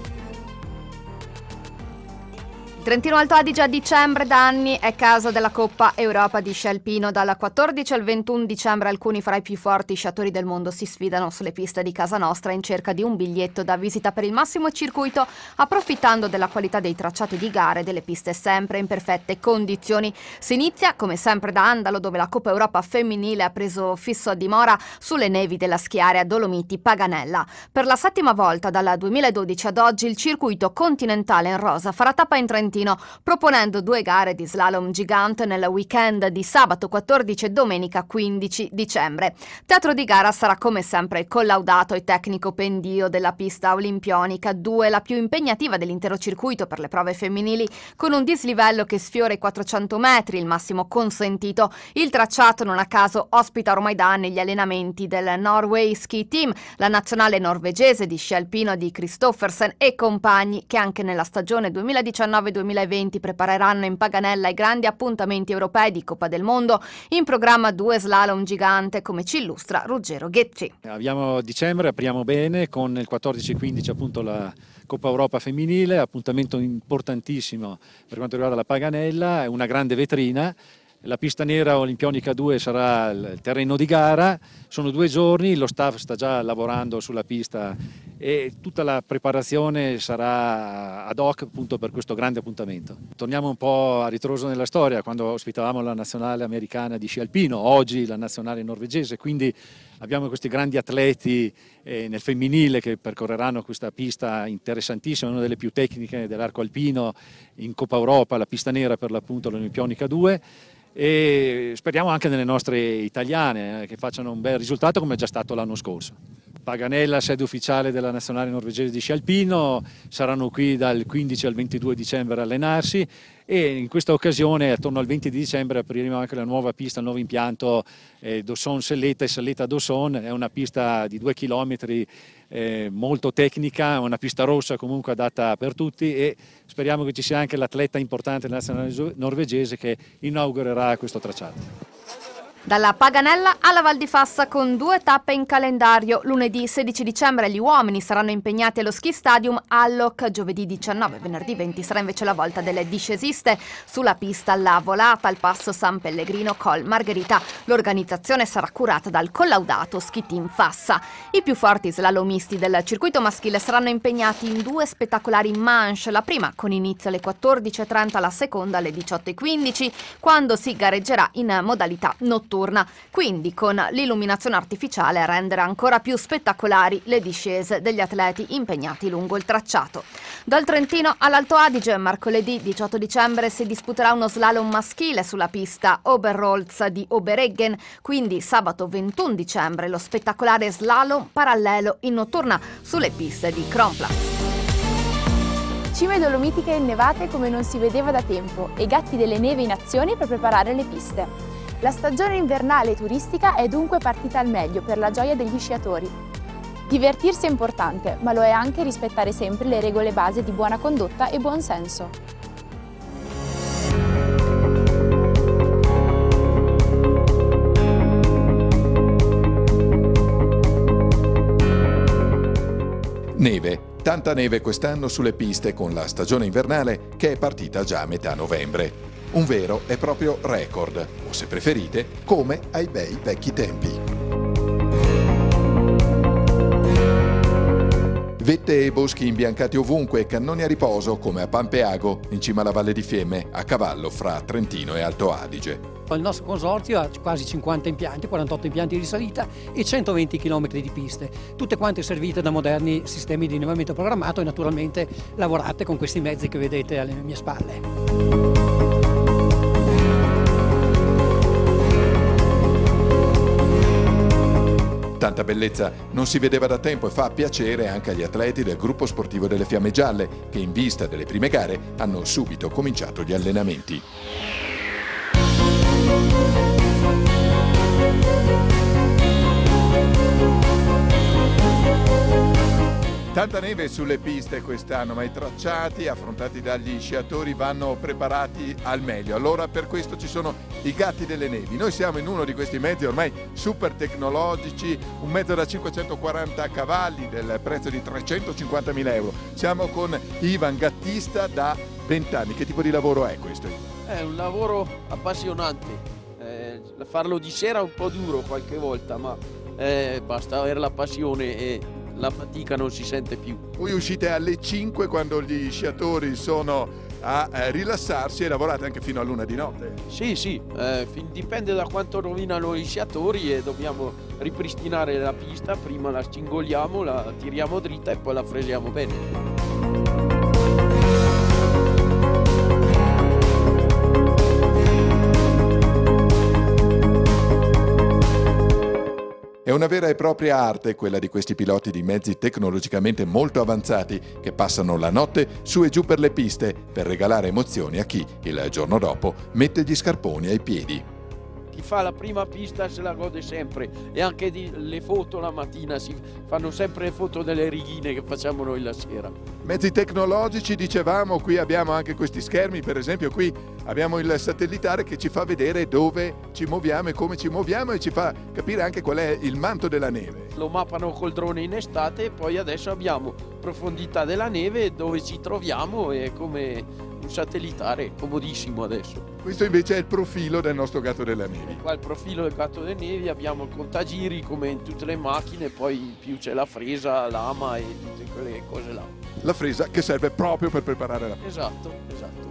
Trentino Alto Adige a dicembre da anni è casa della Coppa Europa di sci alpino. Dal 14 al 21 dicembre alcuni fra i più forti sciatori del mondo si sfidano sulle piste di casa nostra in cerca di un biglietto da visita per il massimo circuito, approfittando della qualità dei tracciati di gare e delle piste sempre in perfette condizioni. Si inizia come sempre da Andalo, dove la Coppa Europa femminile ha preso fisso a dimora sulle nevi della schiarea Dolomiti Paganella. Per la 7ª volta dal 2012 ad oggi il circuito continentale in rosa farà tappa in Trentino, proponendo 2 gare di slalom gigante nel weekend di sabato 14 e domenica 15 dicembre. Teatro di gara sarà come sempre il collaudato e tecnico pendio della pista olimpionica 2, la più impegnativa dell'intero circuito per le prove femminili, con un dislivello che sfiora i 400 metri, il massimo consentito. Il tracciato non a caso ospita ormai da anni gli allenamenti del Norway Ski Team, la nazionale norvegese di sci alpino di Kristoffersen e compagni, che anche nella stagione 2019-2020 2020 prepareranno in Paganella i grandi appuntamenti europei di Coppa del Mondo. In programma 2 slalom gigante, come ci illustra Ruggero Ghezzi. Abbiamo dicembre, apriamo bene con il 14-15 appunto la Coppa Europa femminile, appuntamento importantissimo per quanto riguarda la Paganella, è una grande vetrina. La pista nera olimpionica 2 sarà il terreno di gara, sono 2 giorni, lo staff sta già lavorando sulla pista e tutta la preparazione sarà ad hoc appunto per questo grande appuntamento. Torniamo un po' a ritroso nella storia, quando ospitavamo la nazionale americana di sci alpino, oggi la nazionale norvegese, quindi abbiamo questi grandi atleti nel femminile che percorreranno questa pista interessantissima, una delle più tecniche dell'arco alpino in Coppa Europa, la pista nera per l'appunto l'olimpionica 2. E speriamo anche nelle nostre italiane che facciano un bel risultato come è già stato l'anno scorso. Paganella, sede ufficiale della nazionale norvegese di sci alpino, saranno qui dal 15 al 22 dicembre a allenarsi e in questa occasione attorno al 20 di dicembre apriremo anche la nuova pista, il nuovo impianto Dosson-Selletta e Selletta-Dosson, è una pista di 2 chilometri molto tecnica, una pista rossa comunque adatta per tutti e speriamo che ci sia anche l'atleta importante nazionale norvegese che inaugurerà questo tracciato. Dalla Paganella alla Val di Fassa con 2 tappe in calendario. Lunedì 16 dicembre gli uomini saranno impegnati allo Ski Stadium Alloc, giovedì 19 e venerdì 20 sarà invece la volta delle discesiste sulla pista La Volata al passo San Pellegrino Col Margherita. L'organizzazione sarà curata dal collaudato Ski Team Fassa. I più forti slalomisti del circuito maschile saranno impegnati in 2 spettacolari manche, la prima con inizio alle 14:30, la seconda alle 18:15, quando si gareggerà in modalità notturna. Quindi con l'illuminazione artificiale a rendere ancora più spettacolari le discese degli atleti impegnati lungo il tracciato. Dal Trentino all'Alto Adige, mercoledì 18 dicembre si disputerà uno slalom maschile sulla pista Oberholz di Obereggen, quindi sabato 21 dicembre lo spettacolare slalom parallelo in notturna sulle piste di Kronplatz. Cime dolomitiche innevate come non si vedeva da tempo e gatti delle neve in azione per preparare le piste. La stagione invernale turistica è dunque partita al meglio per la gioia degli sciatori. Divertirsi è importante, ma lo è anche rispettare sempre le regole base di buona condotta e buon senso. Neve. Tanta neve quest'anno sulle piste con la stagione invernale che è partita già a metà novembre. Un vero e proprio record, o se preferite, come ai bei vecchi tempi. Vette e boschi imbiancati ovunque e cannoni a riposo come a Pampeago, in cima alla Valle di Fiemme, a cavallo fra Trentino e Alto Adige. Il nostro consorzio ha quasi 50 impianti, 48 impianti di salita e 120 km di piste, tutte quante servite da moderni sistemi di innevamento programmato e naturalmente lavorate con questi mezzi che vedete alle mie spalle. Tanta bellezza non si vedeva da tempo e fa piacere anche agli atleti del gruppo sportivo delle Fiamme Gialle che in vista delle prime gare hanno subito cominciato gli allenamenti. Tanta neve sulle piste quest'anno, ma i tracciati affrontati dagli sciatori vanno preparati al meglio. Allora per questo ci sono i gatti delle nevi. Noi siamo in uno di questi mezzi ormai super tecnologici, un mezzo da 540 cavalli del prezzo di 350.000 euro. Siamo con Ivan, gattista da 20 anni. Che tipo di lavoro è questo? È un lavoro appassionante. Farlo di sera è un po' duro qualche volta, ma basta avere la passione e la fatica non si sente più. Voi uscite alle 5 quando gli sciatori sono a rilassarsi e lavorate anche fino a luna di notte? Sì, dipende da quanto rovinano i sciatori e dobbiamo ripristinare la pista, prima la cingoliamo, la tiriamo dritta e poi la fresiamo bene. È una vera e propria arte quella di questi piloti di mezzi tecnologicamente molto avanzati che passano la notte su e giù per le piste per regalare emozioni a chi, il giorno dopo, mette gli scarponi ai piedi. chi fa la prima pista se la gode sempre, e anche le foto la mattina, si fanno sempre le foto delle righine che facciamo noi la sera. Mezzi tecnologici, dicevamo, qui abbiamo anche questi schermi, per esempio qui abbiamo il satellitare che ci fa vedere dove ci muoviamo e come ci muoviamo e ci fa capire anche qual è il manto della neve. Lo mappano col drone in estate e poi adesso abbiamo profondità della neve, dove ci troviamo, è come un satellitare comodissimo adesso. Questo invece è il profilo del nostro gatto della neve. Qua il profilo del gatto delle nevi, abbiamo il contagiri come in tutte le macchine, poi in più c'è la fresa, l'ama e tutte quelle cose là. La fresa che serve proprio per preparare la pista. Esatto, esatto.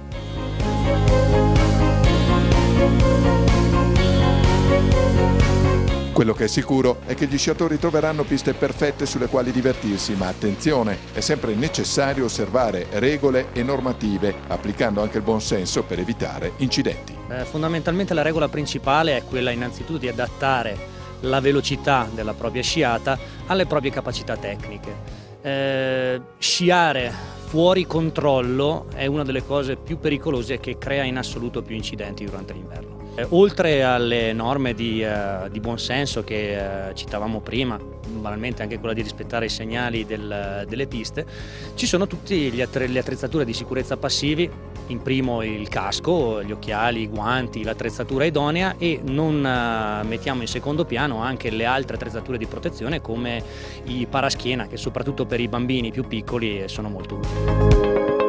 Quello che è sicuro è che gli sciatori troveranno piste perfette sulle quali divertirsi, ma attenzione, è sempre necessario osservare regole e normative, applicando anche il buon senso per evitare incidenti. Fondamentalmente la regola principale è quella innanzitutto di adattare la velocità della propria sciata alle proprie capacità tecniche. Sciare fuori controllo è una delle cose più pericolose che crea in assoluto più incidenti durante l'inverno. Oltre alle norme di buonsenso che citavamo prima, banalmente anche quella di rispettare i segnali delle piste, ci sono tutte le attrezzature di sicurezza passivi, in primo il casco, gli occhiali, i guanti, l'attrezzatura idonea, e non mettiamo in secondo piano anche le altre attrezzature di protezione come i paraschiena, che soprattutto per i bambini più piccoli sono molto utili.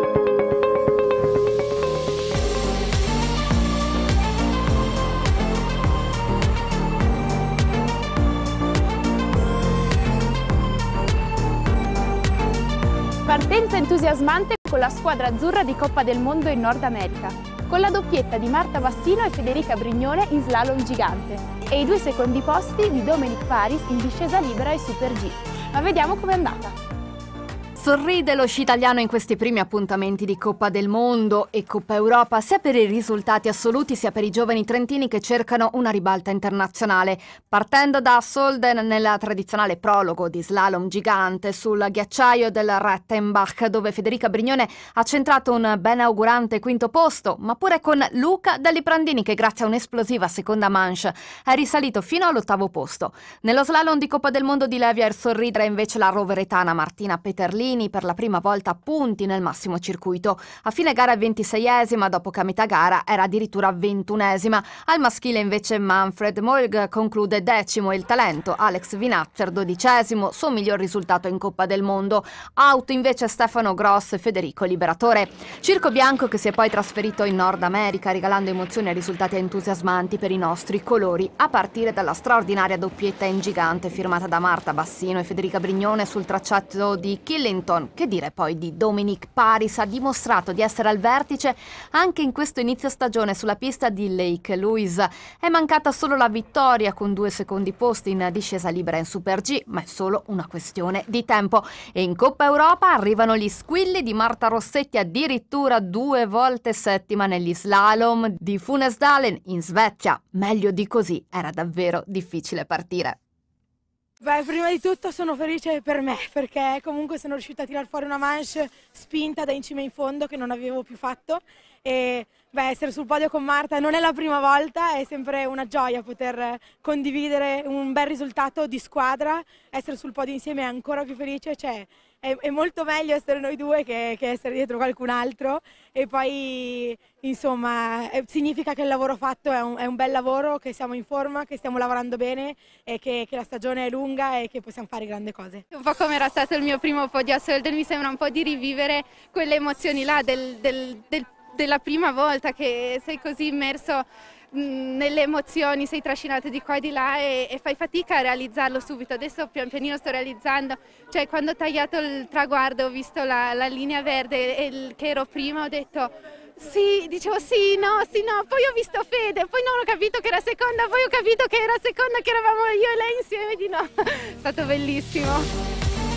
Partenza entusiasmante con la squadra azzurra di Coppa del Mondo in Nord America, con la doppietta di Marta Bassino e Federica Brignone in slalom gigante e i 2 secondi posti di Dominic Paris in discesa libera e Super G. Ma vediamo com'è andata. Sorride lo sci italiano in questi primi appuntamenti di Coppa del Mondo e Coppa Europa, sia per i risultati assoluti sia per i giovani trentini che cercano una ribalta internazionale. Partendo da Solden nella tradizionale prologo di slalom gigante sul ghiacciaio del Rettenbach, dove Federica Brignone ha centrato un ben augurante quinto posto, ma pure con Luca Daliprandini che grazie a un'esplosiva seconda manche è risalito fino all'8° posto. Nello slalom di Coppa del Mondo di Levier sorridere invece la roveretana Martina Peterlini per la prima volta a punti nel massimo circuito. A fine gara 26esima, dopo che a metà gara era addirittura 21esima. Al maschile invece Manfred Molg conclude 10° e il talento Alex Vinazzer 12°, suo miglior risultato in Coppa del Mondo. Out invece Stefano Gross e Federico Liberatore. Circo bianco che si è poi trasferito in Nord America, regalando emozioni e risultati entusiasmanti per i nostri colori, a partire dalla straordinaria doppietta in gigante firmata da Marta Bassino e Federica Brignone sul tracciato di Killington. Che dire poi di Dominic Paris, ha dimostrato di essere al vertice anche in questo inizio stagione sulla pista di Lake Louise. È mancata solo la vittoria con 2 secondi posti in discesa libera in Super G, ma è solo una questione di tempo. E in Coppa Europa arrivano gli squilli di Marta Rossetti, addirittura 2 volte settima negli slalom di Funäsdalen in Svezia. Meglio di così, era davvero difficile partire. Beh, prima di tutto sono felice per me, perché comunque sono riuscita a tirar fuori una manche spinta da in cima in fondo che non avevo più fatto, e essere sul podio con Marta non è la prima volta, è sempre una gioia poter condividere un bel risultato di squadra, essere sul podio insieme è ancora più felice, è molto meglio essere noi due che essere dietro qualcun altro, e poi insomma significa che il lavoro fatto è un bel lavoro, che siamo in forma, che stiamo lavorando bene e che la stagione è lunga e che possiamo fare grandi cose. Un po' come era stato il mio primo podio a Solden, mi sembra un po' di rivivere quelle emozioni là della prima volta, che sei così immerso nelle emozioni, sei trascinato di qua e di là e fai fatica a realizzarlo subito. Adesso pian pianino sto realizzando, cioè quando ho tagliato il traguardo ho visto la linea verde che ero prima, ho detto sì, dicevo sì, no, poi ho visto Fede, poi non ho capito che era seconda, poi ho capito che era seconda, che eravamo io e lei insieme di no. È stato bellissimo.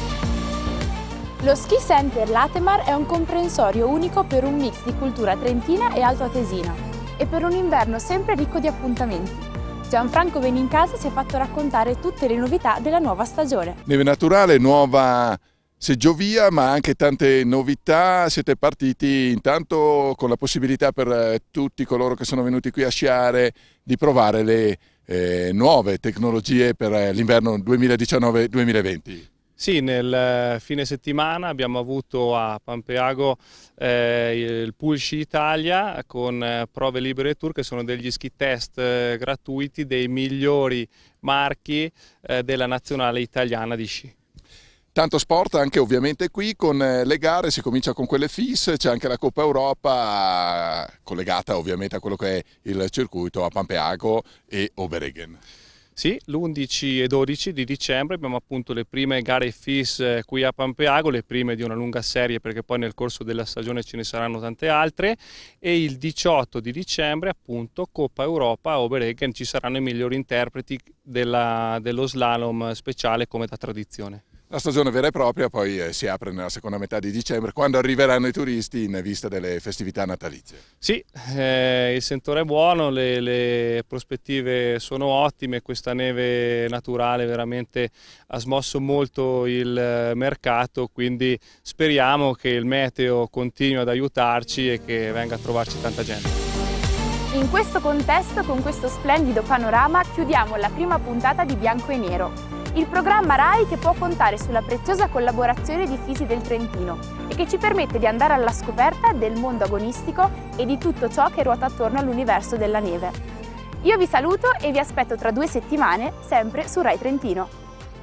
Lo Ski Center Latemar è un comprensorio unico per un mix di cultura trentina e altoatesina e per un inverno sempre ricco di appuntamenti. Gianfranco Benincasa si è fatto raccontare tutte le novità della nuova stagione. Neve naturale, nuova seggiovia, ma anche tante novità. Siete partiti intanto con la possibilità per tutti coloro che sono venuti qui a sciare di provare le nuove tecnologie per l'inverno 2019-2020. Sì, nel fine settimana abbiamo avuto a Pampeago il Pool Sci Italia con prove libere tour, che sono degli ski test gratuiti dei migliori marchi della nazionale italiana di sci. Tanto sport anche ovviamente qui con le gare, si comincia con quelle FIS, c'è anche la Coppa Europa collegata ovviamente a quello che è il circuito a Pampeago e Oberreggen. Sì, l'11 e 12 di dicembre abbiamo appunto le prime gare FIS qui a Pampeago, le prime di una lunga serie, perché poi nel corso della stagione ce ne saranno tante altre, e il 18 di dicembre appunto Coppa Europa a Oberreggen, ci saranno i migliori interpreti dello slalom speciale come da tradizione. La stagione vera e propria poi si apre nella seconda metà di dicembre, quando arriveranno i turisti in vista delle festività natalizie. Sì, il sentore è buono, le prospettive sono ottime, questa neve naturale veramente ha smosso molto il mercato, quindi speriamo che il meteo continui ad aiutarci e che venga a trovarci tanta gente. In questo contesto, con questo splendido panorama, chiudiamo la prima puntata di Bianco e Nero. Il programma RAI che può contare sulla preziosa collaborazione di Fisi del Trentino e che ci permette di andare alla scoperta del mondo agonistico e di tutto ciò che ruota attorno all'universo della neve. Io vi saluto e vi aspetto tra 2 settimane, sempre su RAI Trentino.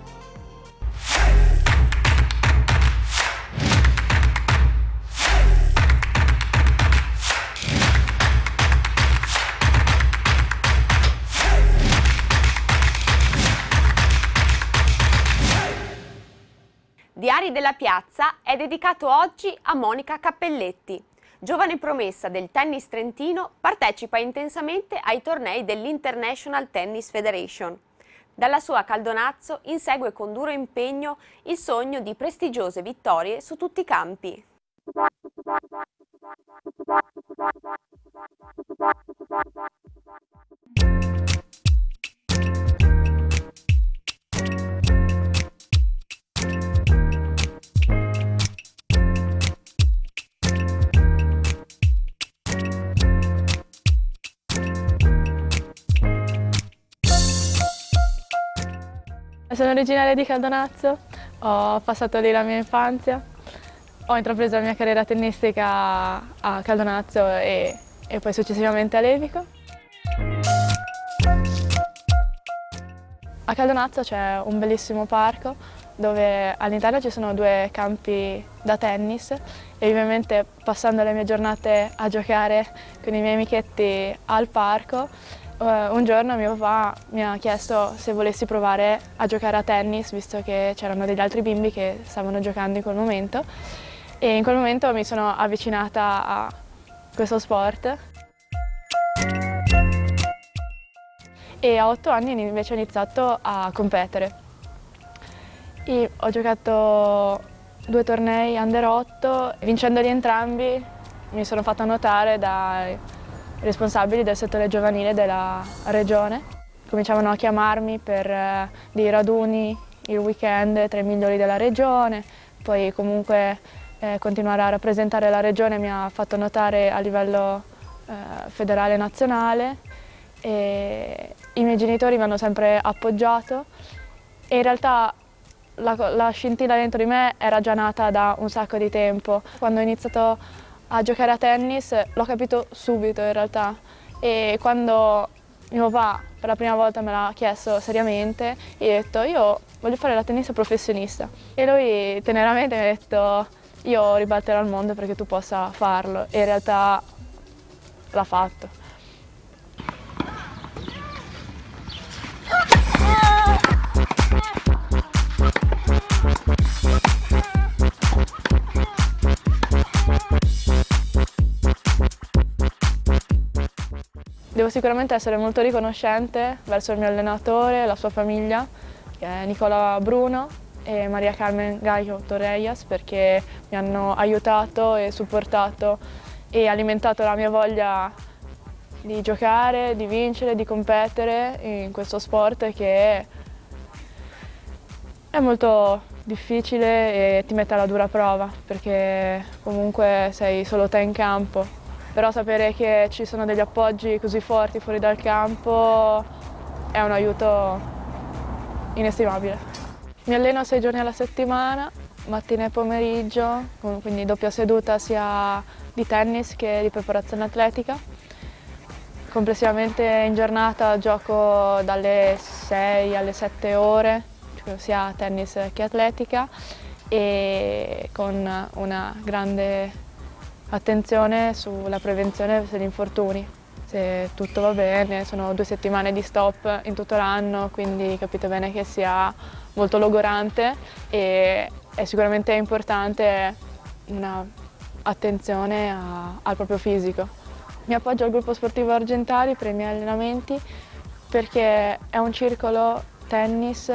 Diari della Piazza è dedicato oggi a Monica Cappelletti. Giovane promessa del tennis trentino, partecipa intensamente ai tornei dell'International Tennis Federation. Dalla sua Caldonazzo insegue con duro impegno il sogno di prestigiose vittorie su tutti i campi. Sono originaria di Caldonazzo, ho passato lì la mia infanzia, ho intrapreso la mia carriera tennistica a Caldonazzo e poi successivamente a Levico. A Caldonazzo c'è un bellissimo parco dove all'interno ci sono 2 campi da tennis e ovviamente passando le mie giornate a giocare con i miei amichetti al parco, un giorno mio papà mi ha chiesto se volessi provare a giocare a tennis, visto che c'erano degli altri bimbi che stavano giocando in quel momento, e in quel momento mi sono avvicinata a questo sport. E a 8 anni invece ho iniziato a competere. Ho giocato 2 tornei under 8, vincendoli entrambi mi sono fatta notare dai responsabili del settore giovanile della regione. Cominciavano a chiamarmi per dei raduni, il weekend tra i migliori della regione, poi comunque continuare a rappresentare la regione mi ha fatto notare a livello federale e nazionale, e i miei genitori mi hanno sempre appoggiato e in realtà la scintilla dentro di me era già nata da un sacco di tempo. Quando ho iniziato a giocare a tennis l'ho capito subito in realtà, e quando mio papà per la prima volta me l'ha chiesto seriamente, gli ho detto io voglio fare la tennista professionista, e lui teneramente mi ha detto io ribalterò il mondo perché tu possa farlo, e in realtà l'ha fatto. Devo sicuramente essere molto riconoscente verso il mio allenatore, la sua famiglia, che è Nicola Bruno e Maria Carmen Gallo Torrellas, perché mi hanno aiutato e supportato e alimentato la mia voglia di giocare, di vincere, di competere in questo sport che è molto difficile e ti mette alla dura prova, perché comunque sei solo te in campo, però sapere che ci sono degli appoggi così forti fuori dal campo è un aiuto inestimabile. Mi alleno 6 giorni alla settimana, mattina e pomeriggio, quindi doppia seduta sia di tennis che di preparazione atletica. Complessivamente in giornata gioco dalle 6 alle 7 ore, sia tennis che atletica, e con una grande attenzione sulla prevenzione degli infortuni. Se tutto va bene, sono 2 settimane di stop in tutto l'anno, quindi capite bene che sia molto logorante e è sicuramente importante un'attenzione al proprio fisico. Mi appoggio al gruppo sportivo Argentari per i miei allenamenti perché è un circolo tennis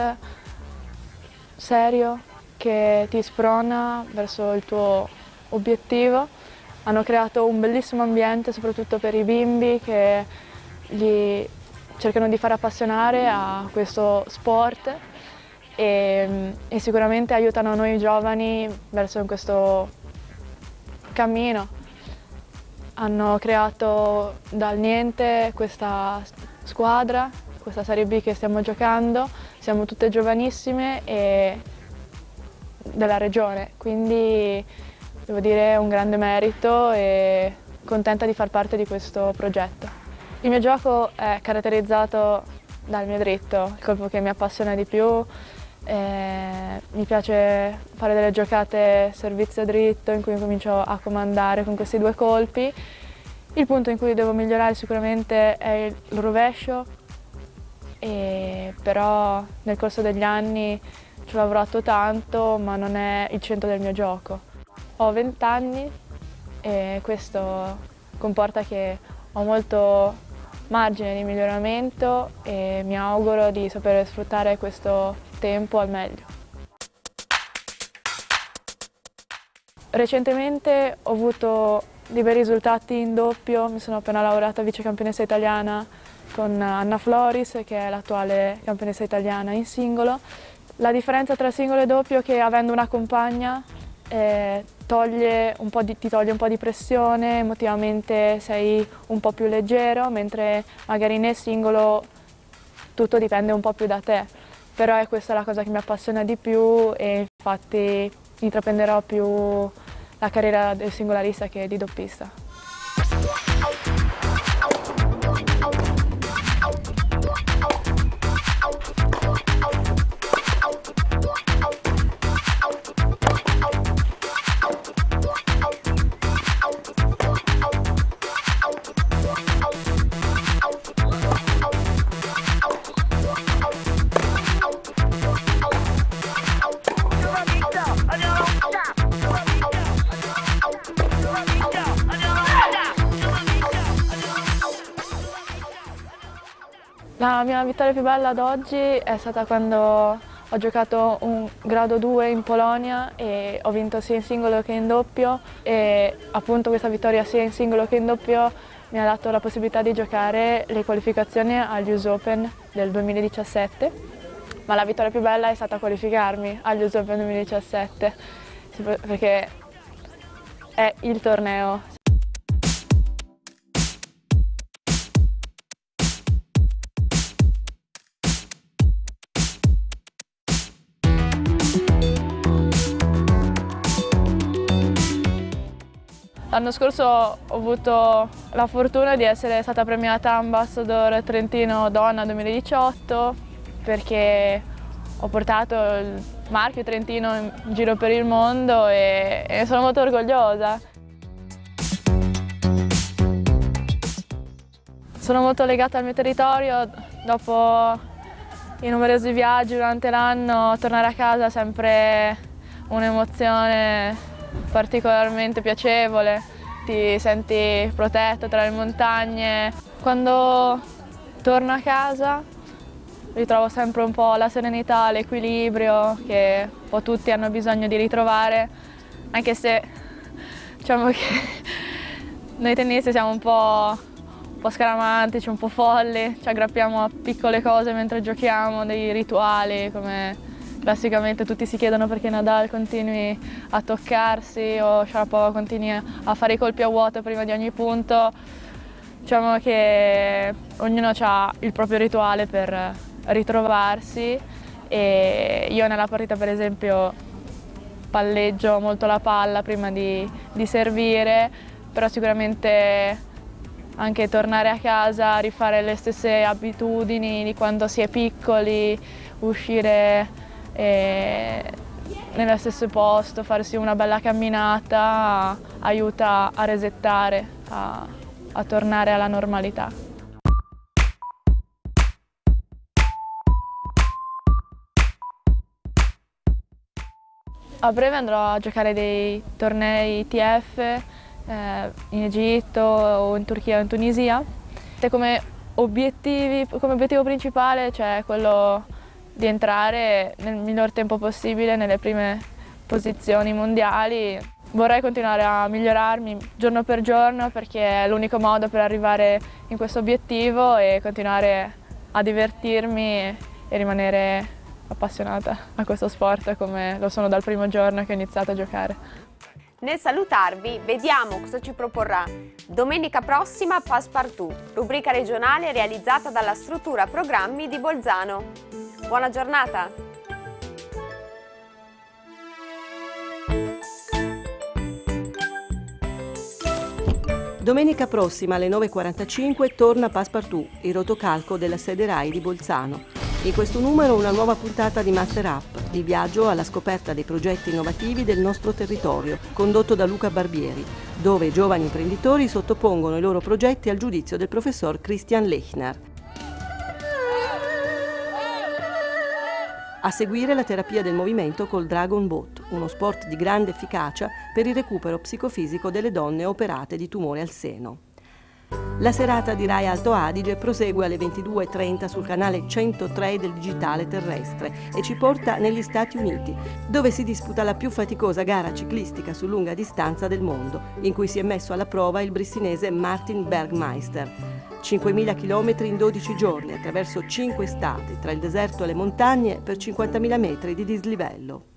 serio che ti sprona verso il tuo obiettivo. Hanno creato un bellissimo ambiente soprattutto per i bimbi che li cercano di far appassionare a questo sport e sicuramente aiutano noi giovani verso questo cammino. Hanno creato dal niente questa squadra, questa Serie B che stiamo giocando, siamo tutte giovanissime e della regione, quindi devo dire è un grande merito e contenta di far parte di questo progetto. Il mio gioco è caratterizzato dal mio dritto, il colpo che mi appassiona di più. Mi piace fare delle giocate servizio dritto in cui comincio a comandare con questi 2 colpi. Il punto in cui devo migliorare sicuramente è il rovescio, però nel corso degli anni ci ho lavorato tanto, ma non è il centro del mio gioco. Ho 20 anni e questo comporta che ho molto margine di miglioramento e mi auguro di sapere sfruttare questo tempo al meglio. Recentemente ho avuto dei bei risultati in doppio, mi sono appena laureata vicecampionessa italiana con Anna Floris, che è l'attuale campionessa italiana in singolo. La differenza tra singolo e doppio è che avendo una compagna ti toglie un po' di pressione, emotivamente sei un po' più leggero, mentre magari nel singolo tutto dipende un po' più da te. Però è questa la cosa che mi appassiona di più e infatti intraprenderò più la carriera del singolarista che di doppista. La mia vittoria più bella ad oggi è stata quando ho giocato un grado 2 in Polonia e ho vinto sia in singolo che in doppio e appunto questa vittoria sia in singolo che in doppio mi ha dato la possibilità di giocare le qualificazioni agli US Open del 2017, ma la vittoria più bella è stata qualificarmi agli US Open 2017 perché è il torneo. L'anno scorso ho avuto la fortuna di essere stata premiata Ambassador Trentino Donna 2018 perché ho portato il marchio Trentino in giro per il mondo e ne sono molto orgogliosa. Sono molto legata al mio territorio, dopo i numerosi viaggi durante l'anno tornare a casa è sempre un'emozione particolarmente piacevole, ti senti protetto tra le montagne. Quando torno a casa ritrovo sempre un po' la serenità, l'equilibrio che un po' tutti hanno bisogno di ritrovare, anche se diciamo che noi tennisti siamo un po' scaramantici, un po' folli, ci aggrappiamo a piccole cose mentre giochiamo, dei rituali come classicamente tutti si chiedono perché Nadal continui a toccarsi o Sharapova continui a fare i colpi a vuoto prima di ogni punto. Diciamo che ognuno ha il proprio rituale per ritrovarsi e io nella partita per esempio palleggio molto la palla prima di servire, però sicuramente anche tornare a casa, rifare le stesse abitudini di quando si è piccoli, uscire nello stesso posto, farsi una bella camminata aiuta a resettare, a tornare alla normalità. A breve andrò a giocare dei tornei ITF in Egitto o in Turchia o in Tunisia. Come obiettivo principale c'è quello di entrare nel miglior tempo possibile nelle prime posizioni mondiali. Vorrei continuare a migliorarmi giorno per giorno perché è l'unico modo per arrivare in questo obiettivo e continuare a divertirmi e rimanere appassionata a questo sport come lo sono dal primo giorno che ho iniziato a giocare. Nel salutarvi vediamo cosa ci proporrà domenica prossima Passepartout, rubrica regionale realizzata dalla struttura programmi di Bolzano. Buona giornata! Domenica prossima alle 9:45 torna Passepartout, il rotocalco della sede RAI di Bolzano. In questo numero una nuova puntata di Master Up, il viaggio alla scoperta dei progetti innovativi del nostro territorio, condotto da Luca Barbieri, dove i giovani imprenditori sottopongono i loro progetti al giudizio del professor Christian Lechner. A seguire la terapia del movimento col Dragon Boat, uno sport di grande efficacia per il recupero psicofisico delle donne operate di tumore al seno. La serata di Rai Alto Adige prosegue alle 22:30 sul canale 103 del digitale terrestre e ci porta negli Stati Uniti, dove si disputa la più faticosa gara ciclistica su lunga distanza del mondo, in cui si è messo alla prova il brissinese Martin Bergmeister. 5.000 km in 12 giorni attraverso 5 stati, tra il deserto e le montagne, per 50.000 metri di dislivello.